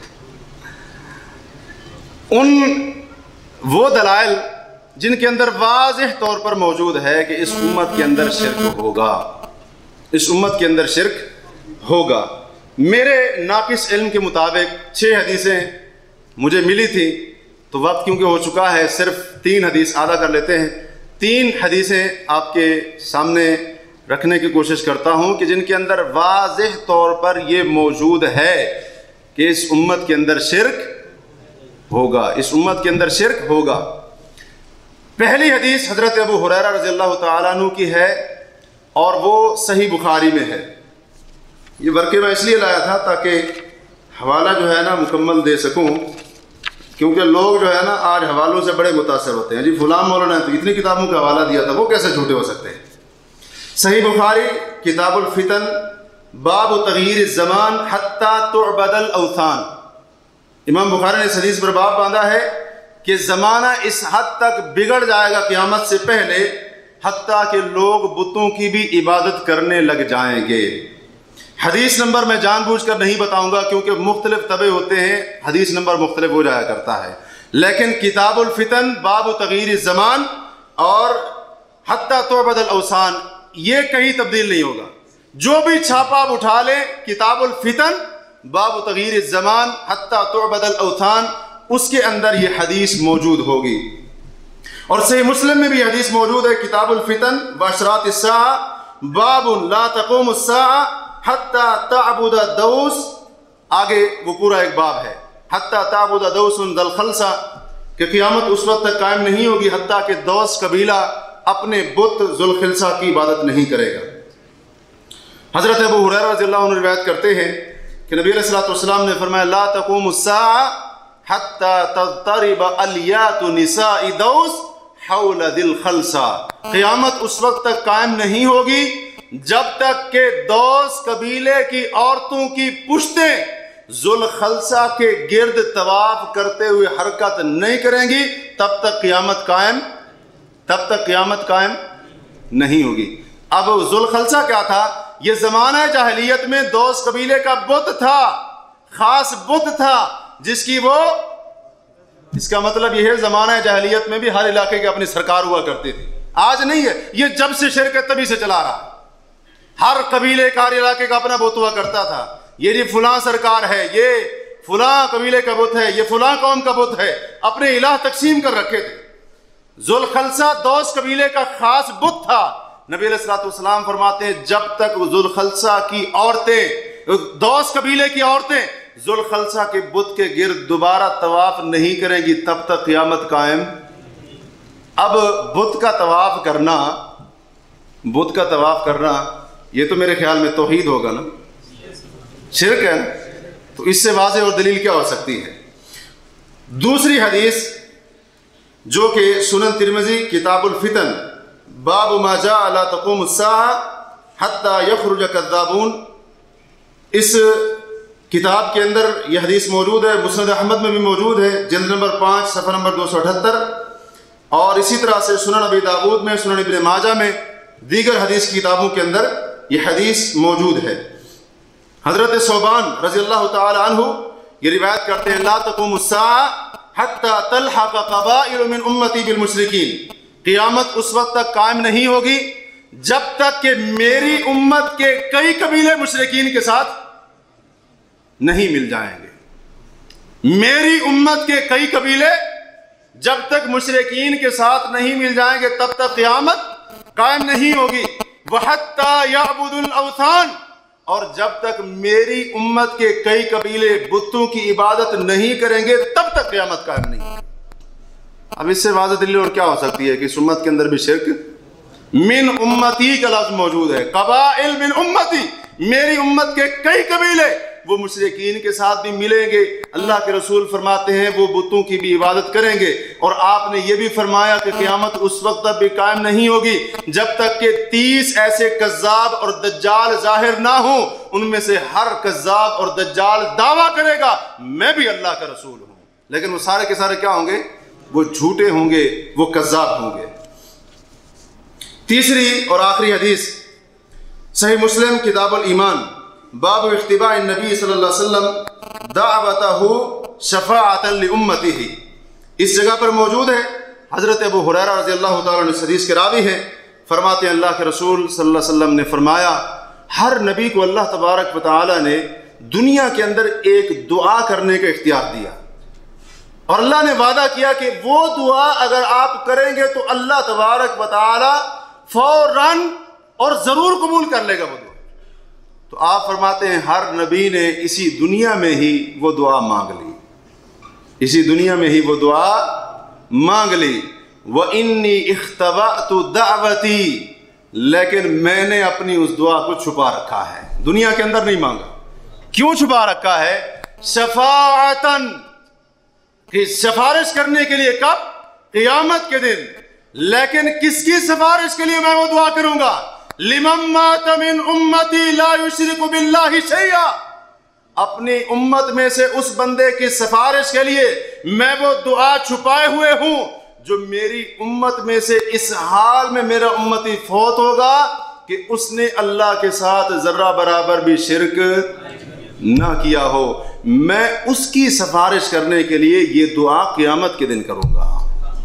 ان وہ دلائل جن کے اندر واضح طور پر موجود ہے کہ اس امت کے اندر شرک ہوگا، اس امت کے اندر شرک ہوگا۔ میرے ناقص علم کے مطابق چھ حدیثیں مجھے ملی تھی، تو وقت کیونکہ ہو چکا ہے صرف تین حدیث ادا کر لیتے ہیں۔ تین حدیثیں آپ کے سامنے رکھنے کی کوشش کرتا ہوں کہ جن کے اندر واضح طور پر یہ موجود ہے کہ اس امت کے اندر شرک ہوگا، اس امت کے اندر شرک ہوگا۔ پہلی حدیث حضرت ابو ہریرہ رضی اللہ تعالیٰ عنہ کی ہے اور وہ صحیح بخاری میں ہے۔ یہ ورقے میں اس لیے لایا تھا تاکہ حوالہ جو ہے نا مکمل دے سکوں، کیونکہ لوگ جو ہے نا آج حوالوں سے بڑے متاثر ہوتے ہیں۔ جی فلاں مولانا نے تو اتنی کتابوں کا حوالہ دیا تھا، وہ کیسے جھوٹے ہو سکتے ہیں؟ صحیح بخاری کتاب الفتن باب تغییر الزمان حتی تعبد الاوثان۔ امام بخاری نے اس حدیث پر باب باندھا ہے کہ زمانہ اس حد تک بگڑ جائے گا قیامت سے پہلے حتیٰ کہ لوگ بتوں کی بھی عبادت کرنے لگ جائیں گے۔ حدیث نمبر میں جان بوجھ کر نہیں بتاؤں گا کیونکہ مختلف طبع ہوتے ہیں، حدیث نمبر مختلف ہو جایا کرتا ہے، لیکن کتاب الفتن باب تغییر الزمان اور حتیٰ تعبد الاوثان یہ کہیں تبدیل نہیں ہوگا۔ جو بھی چھاپا آپ اٹھا لیں کتاب الفتن باب تغییر الزمان حتیٰ تعبد الاوثان، اس کے اندر یہ حدیث موجود ہوگی۔ اور صحیح مسلم میں بھی حدیث موجود ہے، کتاب الفتن واشراط الساعہ باب لا تقوم الساعہ حتیٰ تعبد دوس، آگے وہ پورا ایک باب ہے، حتیٰ تعبد دوس ذا الخلصہ، کہ قیامت اس وقت تک قائم نہیں ہوگی حتیٰ کہ دوس قبیلہ اپنے بت ذوالخلصہ کی عبادت نہیں کرے گا۔ حضرت ابو ہریرہ رضی اللہ عنہ روایت کرتے ہیں کہ نبی علیہ الصلوۃ والسلام نے فرمایا لا تقوم الساعہ حتیٰ تضطرب الیات نساء دوس حول ذی الخلصہ، قیامت اس وقت تک قائم نہیں ہوگی جب تک کہ دوس قبیلے کی عورتوں کی پشتیں ذوالخلصہ کے گرد طواف کرتے ہوئے حرکت نہیں کریں گی، تب تک قیامت قائم تب تک قیامت قائم نہیں ہوگی۔ اب ذوالخلصہ کیا تھا؟ یہ زمانہ جاہلیت میں دوس قبیلے کا بت تھا، خاص بت تھا جس کی وہ، اس کا مطلب یہ ہے زمانہ جاہلیت میں بھی ہر علاقے کے اپنی سرکار ہوا کرتے تھے، آج نہیں ہے، یہ جب سے شرک ہے تبھی سے چلا رہا۔ ہر قبیلے کا ہر علاقے کا اپنا بت ہوا کرتا تھا، یہ جی فلاں سرکار ہے، یہ فلاں قبیلے کا بت ہے، یہ فلاں قوم کا بت ہے، اپنے الہ تقسیم کر رکھے تھے۔ ذوالخلصہ دوس قبیلے کا خاص بت تھا۔ نبی علیہ الصلوۃ والسلام فرماتے ہیں جب تک ذوالخلصہ کی عورتیں، دوس قبیلے کی عورتیں ذوالخلصہ کے بت کے گرد دوبارہ طواف نہیں کریں گی تب تک قیامت قائم۔ اب بت کا طواف کرنا بت کا طواف کرنا یہ تو میرے خیال میں توحید ہوگا نا، شرک ہے نا، تو اس سے واضح اور دلیل کیا ہو سکتی ہے؟ دوسری حدیث جو کہ سنن ترمذی کتاب الفتن باب ما جاء لا تقوم الساعہ حتى یخرج کذابون، اس کتاب کے اندر یہ حدیث موجود ہے، مسند احمد میں بھی موجود ہے، جلد نمبر پانچ صفحہ نمبر دو سو اٹھہتر، اور اسی طرح سے سنن ابی داؤد میں، سنن ابن ماجہ میں، دیگر حدیث کی کتابوں کے اندر یہ حدیث موجود ہے۔ حضرت ثوبان رضی اللہ تعالی عنہ یہ روایت کرتے ہیں لا تقوم الساعہ حتى تلحق قبائل من امتی بالمشرکین، قیامت اس وقت تک قائم نہیں ہوگی جب تک کہ میری امت کے کئی قبیلے مشرکین کے ساتھ نہیں مل جائیں گے۔ میری امت کے کئی قبیلے جب تک مشرکین کے ساتھ نہیں مل جائیں گے تب تک قیامت قائم نہیں ہوگی۔ وَحَتَّى يَعْبُدُ الْأَوْثَانِ، اور جب تک میری امت کے کئی قبیلے بتوں کی عبادت نہیں کریں گے تب تک قیامت قائم نہیں ہوگی۔ اب اس سے واضح دلیل اور کیا ہو سکتی ہے کہ اس امت کے اندر بھی شرک، من امتی کا لفظ موجود ہے، قبائل من امتی، میری امت کے کئی قبیلے وہ مشرکین کے ساتھ بھی ملیں گے، اللہ کے رسول فرماتے ہیں وہ بتوں کی بھی عبادت کریں گے، اور آپ نے یہ بھی فرمایا کہ قیامت اس وقت تک بھی قائم نہیں ہوگی جب تک کہ تیس ایسے کذاب اور دجال ظاہر نہ ہوں، ان میں سے ہر کذاب اور دجال دعویٰ کرے گا میں بھی اللہ کا رسول ہوں، لیکن وہ سارے کے سارے کیا ہوں گے؟ وہ جھوٹے ہوں گے، وہ کذاب ہوں گے۔ تیسری اور آخری حدیث صحیح مسلم کتاب الایمان باب اختباء النبی صلی اللہ علیہ وسلم دعوتہ شفاعۃ لامتہ، اس جگہ پر موجود ہے۔ حضرت ابو ہریرہ رضی اللہ تعالیٰ عنہ اس حدیث کے راوی ہیں، فرماتے ہیں اللہ کے رسول صلی اللہ علیہ وسلم نے فرمایا ہر نبی کو اللہ تبارک و تعالیٰ نے دنیا کے اندر ایک دعا کرنے کا اختیار دیا، اور اللہ نے وعدہ کیا کہ وہ دعا اگر آپ کریں گے تو اللہ تبارک و تعالی فوراً اور ضرور قبول کر لے گا وہ دعا۔ تو آپ فرماتے ہیں ہر نبی نے اسی دنیا میں ہی وہ دعا مانگ لی، اسی دنیا میں ہی وہ دعا مانگ لی۔ وَإِنِّي اخْتَبَأْتُ دَعْوَتِي، لیکن میں نے اپنی اس دعا کو چھپا رکھا ہے، دنیا کے اندر نہیں مانگا۔ کیوں چھپا رکھا ہے؟ شفاعتاً، کہ سفارش کرنے کے لیے، کب؟ قیامت کے دن۔ لیکن کس کی سفارش کے لیے میں وہ دعا کروں گا؟ لمن مات من امتی لا یشرک باللہ شیئا، اپنی امت میں سے اس بندے کی سفارش کے لیے میں وہ دعا چھپائے ہوئے ہوں جو میری امت میں سے اس حال میں میرا امتی فوت ہوگا کہ اس نے اللہ کے ساتھ ذرہ برابر بھی شرک نہ کیا ہو، میں اس کی سفارش کرنے کے لیے یہ دعا قیامت کے دن کروں گا۔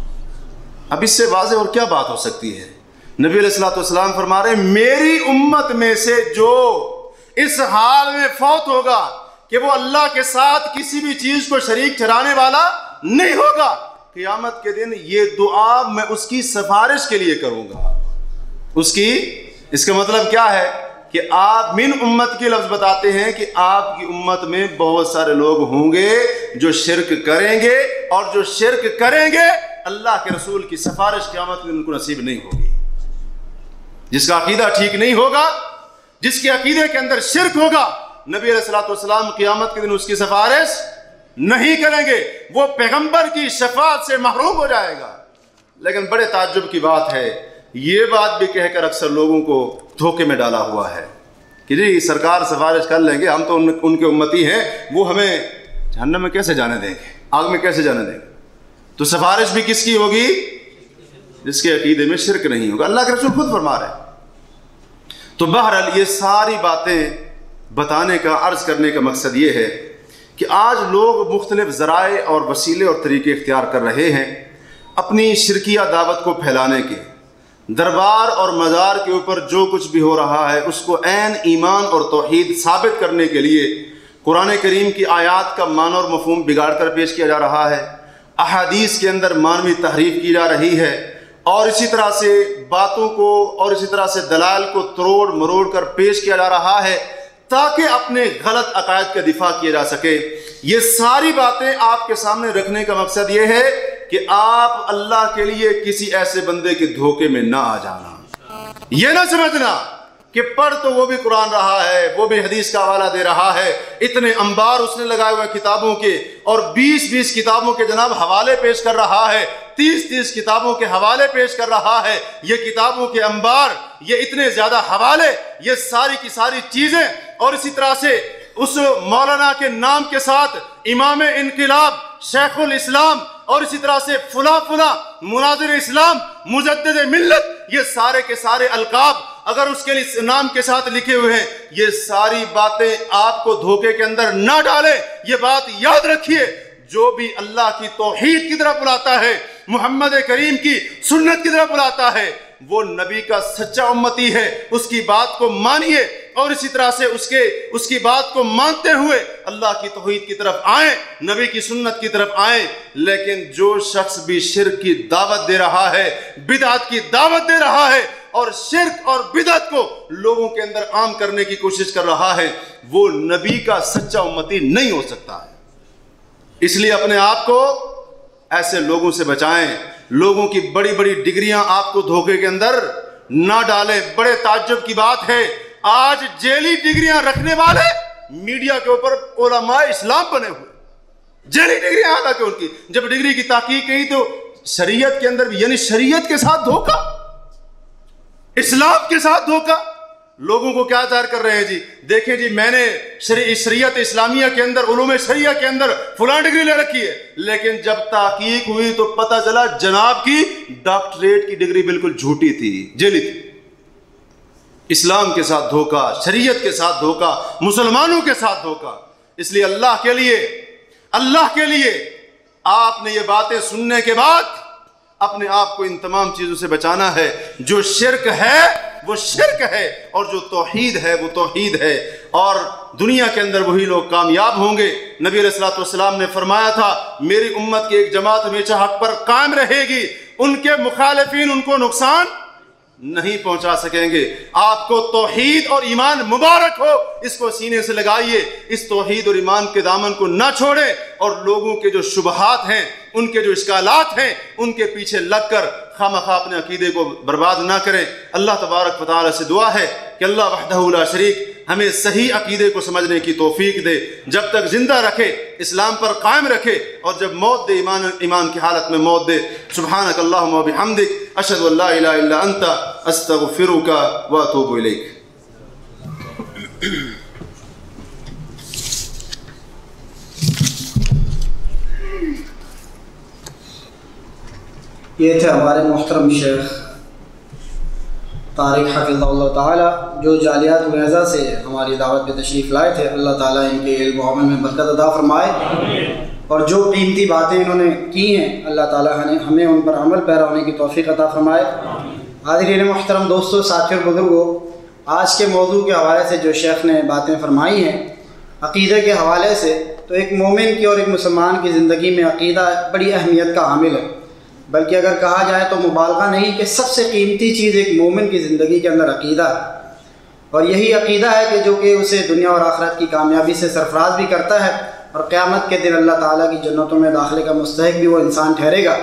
اب اس سے واضح اور کیا بات ہو سکتی ہے؟ نبی علیہ الصلوۃ والسلام فرما رہے ہیں میری امت میں سے جو اس حال میں فوت ہوگا کہ وہ اللہ کے ساتھ کسی بھی چیز کو شریک ٹھہرانے والا نہیں ہوگا، قیامت کے دن یہ دعا میں اس کی سفارش کے لیے کروں گا۔ اس کی اس کا مطلب کیا ہے کہ آپ من امت کی لفظ بتاتے ہیں کہ آپ کی امت میں بہت سارے لوگ ہوں گے جو شرک کریں گے، اور جو شرک کریں گے اللہ کے رسول کی سفارش قیامت میں ان کو نصیب نہیں ہوگی۔ جس کا عقیدہ ٹھیک نہیں ہوگا، جس کے عقیدے کے اندر شرک ہوگا، نبی علیہ الصلوۃ والسلام قیامت کے دن اس کی سفارش نہیں کریں گے، وہ پیغمبر کی شفاعت سے محروم ہو جائے گا۔ لیکن بڑے تعجب کی بات ہے، یہ بات بھی کہہ کر اکثر لوگوں کو دھوکے میں ڈالا ہوا ہے کہ جی سرکار سفارش کر لیں گے، ہم تو ان کے امتی ہیں، وہ ہمیں جہنم میں کیسے جانے دیں گے، آگ میں کیسے جانے دیں گے؟ تو سفارش بھی کس کی ہوگی؟ جس کے عقیدے میں شرک نہیں ہوگا۔ اللہ کے رسول خود فرما رہے ہیں۔ تو بہرحال یہ ساری باتیں بتانے کا، عرض کرنے کا مقصد یہ ہے کہ آج لوگ مختلف ذرائع اور وسیلے اور طریقے اختیار کر رہے ہیں اپنی شرکیہ دعوت کو پھیلانے کے۔ دربار اور مزار کے اوپر جو کچھ بھی ہو رہا ہے اس کو عین ایمان اور توحید ثابت کرنے کے لیے قرآن کریم کی آیات کا معنی اور مفہوم بگاڑ کر پیش کیا جا رہا ہے، احادیث کے اندر معنوی تحریف کی جا رہی ہے، اور اسی طرح سے باتوں کو اور اسی طرح سے دلائل کو تروڑ مروڑ کر پیش کیا جا رہا ہے تاکہ اپنے غلط عقائد کا دفاع کیا جا سکے۔ یہ ساری باتیں آپ کے سامنے رکھنے کا مقصد یہ ہے کہ آپ اللہ کے لیے کسی ایسے بندے کے دھوکے میں نہ آ جانا، یہ نہ سمجھنا کہ پڑھ تو وہ بھی قرآن رہا ہے، وہ بھی حدیث کا حوالہ دے رہا ہے، اتنے انبار اس نے لگائے ہوئے کتابوں کے، اور بیس بیس کتابوں کے جناب حوالے پیش کر رہا ہے، تیس تیس کتابوں کے حوالے پیش کر رہا ہے، یہ کتابوں کے انبار، یہ اتنے زیادہ حوالے، یہ ساری کی ساری چیزیں، اور اسی طرح سے اس مولانا کے نام کے ساتھ امام انقلاب، شیخ الاسلام، اور اسی طرح سے فلاں فلاں، مناظر اسلام، مجدد ملت، یہ سارے کے سارے القاب اگر اس کے نام کے ساتھ لکھے ہوئے ہیں، یہ ساری باتیں آپ کو دھوکے کے اندر نہ ڈالیں۔ یہ بات یاد رکھیے، جو بھی اللہ کی توحید کی طرف بلاتا ہے، محمد کریم کی سنت کی طرف بلاتا ہے، وہ نبی کا سچا امتی ہے، اس کی بات کو مانیے، اور اسی طرح سے اس کے اس کی بات کو مانتے ہوئے اللہ کی توحید کی طرف آئیں، نبی کی سنت کی طرف آئیں۔ لیکن جو شخص بھی شرک کی دعوت دے رہا ہے، بدعت کی دعوت دے رہا ہے، اور شرک اور بدعت کو لوگوں کے اندر عام کرنے کی کوشش کر رہا ہے، وہ نبی کا سچا امتی نہیں ہو سکتا ہے۔ اس لیے اپنے آپ کو ایسے لوگوں سے بچائیں، لوگوں کی بڑی بڑی ڈگریاں آپ کو دھوکے کے اندر نہ ڈالیں۔ بڑے تعجب کی بات ہے، آج جیلی ڈگریاں رکھنے والے میڈیا کے اوپر علماء اسلام بنے ہوئے، جیلی ڈگریاں حالانکہ ان کی جب ڈگری کی تحقیق کی تو شریعت کے اندر بھی، یعنی شریعت کے ساتھ دھوکہ، اسلام کے ساتھ دھوکہ۔ لوگوں کو کیا ظاہر کر رہے ہیں جی؟ دیکھیں جی میں نے شریعت اسلامیہ کے اندر، علوم شریعہ کے اندر فلاں ڈگری لے رکھی ہے، لیکن جب تحقیق ہوئی تو پتہ چلا جناب کی ڈاکٹریٹ کی ڈگری بالکل جھوٹی تھی، جعلی تھی۔ اسلام کے ساتھ دھوکہ، شریعت کے ساتھ دھوکہ، مسلمانوں کے ساتھ دھوکہ۔ اس لیے اللہ کے لیے اللہ کے لیے آپ نے یہ باتیں سننے کے بعد اپنے آپ کو ان تمام چیزوں سے بچانا ہے۔ جو شرک ہے وہ شرک ہے، اور جو توحید ہے وہ توحید ہے، اور دنیا کے اندر وہی لوگ کامیاب ہوں گے۔ نبی علیہ الصلوۃ والسلام نے فرمایا تھا میری امت کی ایک جماعت ہمیشہ حق پر قائم رہے گی، ان کے مخالفین ان کو نقصان نہیں پہنچا سکیں گے۔ آپ کو توحید اور ایمان مبارک ہو، اس کو سینے سے لگائیے، اس توحید اور ایمان کے دامن کو نہ چھوڑیں، اور لوگوں کے جو شبہات ہیں، ان کے جو اشکالات ہیں، ان کے پیچھے لگ کر خامخواہ اپنے عقیدے کو برباد نہ کریں۔ اللہ تبارک و تعالی سے دعا ہے کہ اللہ وحدہ لا شریک ہمیں صحیح عقیدے کو سمجھنے کی توفیق دے، جب تک زندہ رکھے اسلام پر قائم رکھے، اور جب موت دے ایمان ایمان کی حالت میں موت دے۔ سبحانک اللہم و بحمدک، اشہد ان لا الہ الا انت، استغفرک و اتوب الیک۔ یہ تھے ہمارے محترم شیخ طارق حفظہ اللہ تعالیٰ، جو جالیات العزا سے ہماری دعوت پہ تشریف لائے تھے۔ اللہ تعالیٰ ان کے علم و عمل میں برکت عطا فرمائے، اور جو قیمتی باتیں انہوں نے کی ہیں اللہ تعالیٰ نے ہمیں ان پر عمل پیرا ہونے کی توفیق عطا فرمائے۔ حاضرین محترم، دوستوں، ساتھیوں، بزرگوں، آج کے موضوع کے حوالے سے جو شیخ نے باتیں فرمائی ہیں عقیدے کے حوالے سے، تو ایک مومن کی اور ایک مسلمان کی زندگی میں عقیدہ بڑی اہمیت کا حامل ہے، بلکہ اگر کہا جائے تو مبالغہ نہیں کہ سب سے قیمتی چیز ایک مومن کی زندگی کے اندر عقیدہ ہے، اور یہی عقیدہ ہے کہ جو کہ اسے دنیا اور آخرت کی کامیابی سے سرفراز بھی کرتا ہے، اور قیامت کے دن اللہ تعالیٰ کی جنتوں میں داخلے کا مستحق بھی وہ انسان ٹھہرے گا۔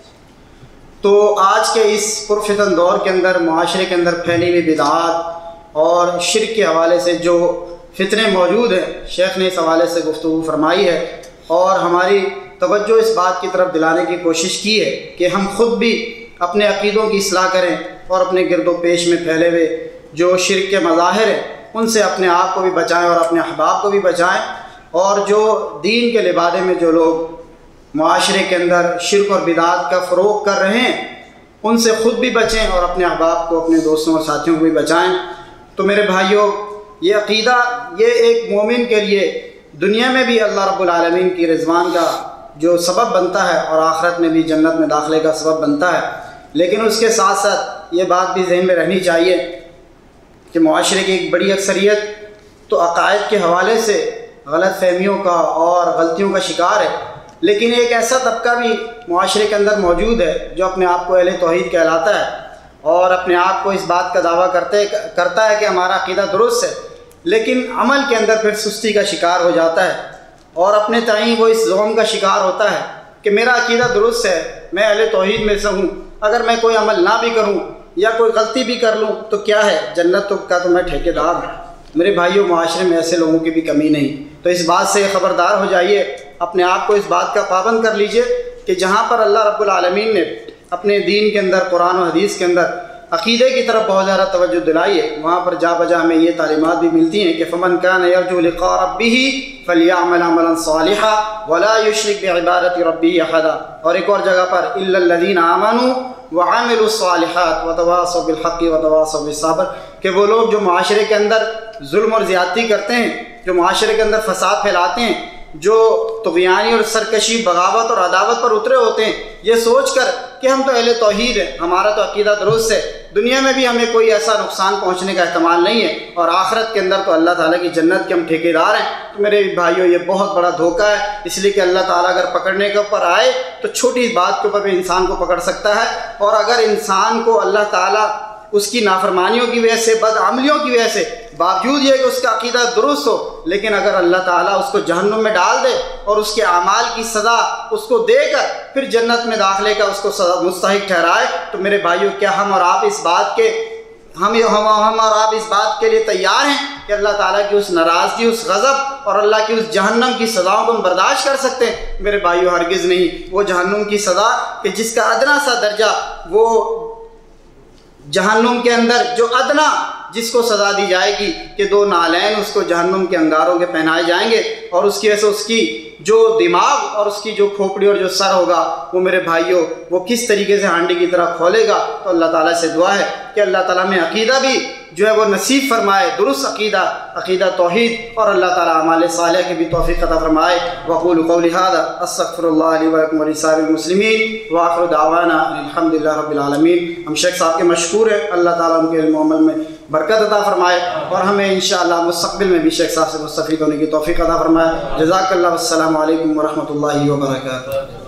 تو آج کے اس پرفتن دور کے اندر معاشرے کے اندر پھیلی ہوئی بدعات اور شرک کے حوالے سے جو فتنے موجود ہیں، شیخ نے اس حوالے سے گفتگو فرمائی ہے، اور ہماری توجہ اس بات کی طرف دلانے کی کوشش کی ہے کہ ہم خود بھی اپنے عقیدوں کی اصلاح کریں، اور اپنے گرد و پیش میں پھیلے ہوئے جو شرک کے مظاہر ہیں ان سے اپنے آپ کو بھی بچائیں اور اپنے احباب کو بھی بچائیں، اور جو دین کے لبادے میں جو لوگ معاشرے کے اندر شرک اور بدعات کا فروغ کر رہے ہیں ان سے خود بھی بچیں، اور اپنے احباب کو، اپنے دوستوں اور ساتھیوں کو بھی بچائیں۔ تو میرے بھائیوں، یہ عقیدہ یہ ایک مومن کے لیے دنیا میں بھی اللہ رب العالمین کی رضوان کا جو سبب بنتا ہے، اور آخرت میں بھی جنت میں داخلے کا سبب بنتا ہے، لیکن اس کے ساتھ ساتھ یہ بات بھی ذہن میں رہنی چاہیے کہ معاشرے کی ایک بڑی اکثریت تو عقائد کے حوالے سے غلط فہمیوں کا اور غلطیوں کا شکار ہے، لیکن ایک ایسا طبقہ بھی معاشرے کے اندر موجود ہے جو اپنے آپ کو اہل توحید کہلاتا ہے، اور اپنے آپ کو اس بات کا دعویٰ کرتے کرتا ہے کہ ہمارا عقیدہ درست ہے، لیکن عمل کے اندر پھر سستی کا شکار ہو جاتا ہے، اور اپنے تئیں وہ اس زوم کا شکار ہوتا ہے کہ میرا عقیدہ درست ہے، میں اہل توحید میں سے ہوں، اگر میں کوئی عمل نہ بھی کروں یا کوئی غلطی بھی کر لوں تو کیا ہے، جنت کا تو میں ٹھیکیدار ہوں۔ میرے بھائیوں، معاشرے میں ایسے لوگوں کی بھی کمی نہیں، تو اس بات سے خبردار ہو جائیے، اپنے آپ کو اس بات کا پابند کر لیجئے کہ جہاں پر اللہ رب العالمین نے اپنے دین کے اندر، قرآن و حدیث کے اندر عقیدے کی طرف بہت زیادہ توجہ دلائی ہے، وہاں پر جا بجا ہمیں یہ تعلیمات بھی ملتی ہیں کہ فمن کان یرجو لقاء ربہ فلیعمل عملا صالحا ولا یشرک بعبادۃ ربہ احدا، اور ایک اور جگہ پر الا الذین آمنوا وعملوا الصالحات وتواصوا بالحق وتواصوا بالصبر، کہ وہ لوگ جو معاشرے کے اندر ظلم اور زیادتی کرتے ہیں، جو معاشرے کے اندر فساد پھیلاتے ہیں، جو طغیانی اور سرکشی، بغاوت اور عداوت پر اترے ہوتے ہیں، یہ سوچ کر کہ ہم تو اہل توحید ہیں، ہمارا تو عقیدہ درست ہے، دنیا میں بھی ہمیں کوئی ایسا نقصان پہنچنے کا احتمال نہیں ہے، اور آخرت کے اندر تو اللہ تعالیٰ کی جنت کے ہم ٹھیکیدار ہیں، تو میرے بھائیوں یہ بہت بڑا دھوکہ ہے، اس لیے کہ اللہ تعالیٰ اگر پکڑنے کے اوپر آئے تو چھوٹی بات کے اوپر بھی انسان کو پکڑ سکتا ہے، اور اگر انسان کو اللہ تعالیٰ اس کی نافرمانیوں کی وجہ سے، بدعملیوں کی وجہ سے، باوجود یہ کہ اس کا عقیدہ درست ہو، لیکن اگر اللہ تعالیٰ اس کو جہنم میں ڈال دے اور اس کے اعمال کی سزا اس کو دے کر پھر جنت میں داخلے کا اس کو سزا مستحق ٹھہرائے، تو میرے بھائیوں کیا ہم اور آپ اس بات کے ہم ہم اور آپ اس بات کے لیے تیار ہیں کہ اللہ تعالیٰ کی اس ناراضگی، اس غضب اور اللہ کی اس جہنم کی سزاؤں کو ہم برداشت کر سکتے ہیں؟ میرے بھائیوں ہرگز نہیں۔ وہ جہنم کی سزا کہ جس کا ادنا سا درجہ، وہ جہنم کے اندر جو ادنا جس کو سزا دی جائے گی کہ دو نالین اس کو جہنم کے انگاروں کے پہنائے جائیں گے، اور اس کی وجہ سے اس کی جو دماغ اور اس کی جو کھوپڑی اور جو سر ہوگا وہ میرے بھائیوں وہ کس طریقے سے ہانڈی کی طرح کھولے گا۔ تو اللہ تعالیٰ سے دعا ہے کہ اللہ تعالیٰ میں عقیدہ بھی جو ہے وہ نصیب فرمائے، درست عقیدہ، عقیدہ توحید، اور اللہ تعالیٰ اعمال صالحہ کی بھی توفیق عطا فرمائے۔ وقول قولی ھذا استغفر اللہ لی ولکم ولسائر المسلمین وآخر دعوانا الحمد للہ رب العالمین۔ ہم شیخ صاحب کے مشکور ہیں، اللہ تعالیٰ ان کے علم و عمل میں برکت عطا فرمائے، اور ہمیں انشاءاللہ مستقبل میں بھی شیخ صاحب سے مستفید ہونے کی توفیق عطا فرمائے۔ جزاک اللہ، والسلام علیکم ورحمۃ اللہ وبرکاتہ۔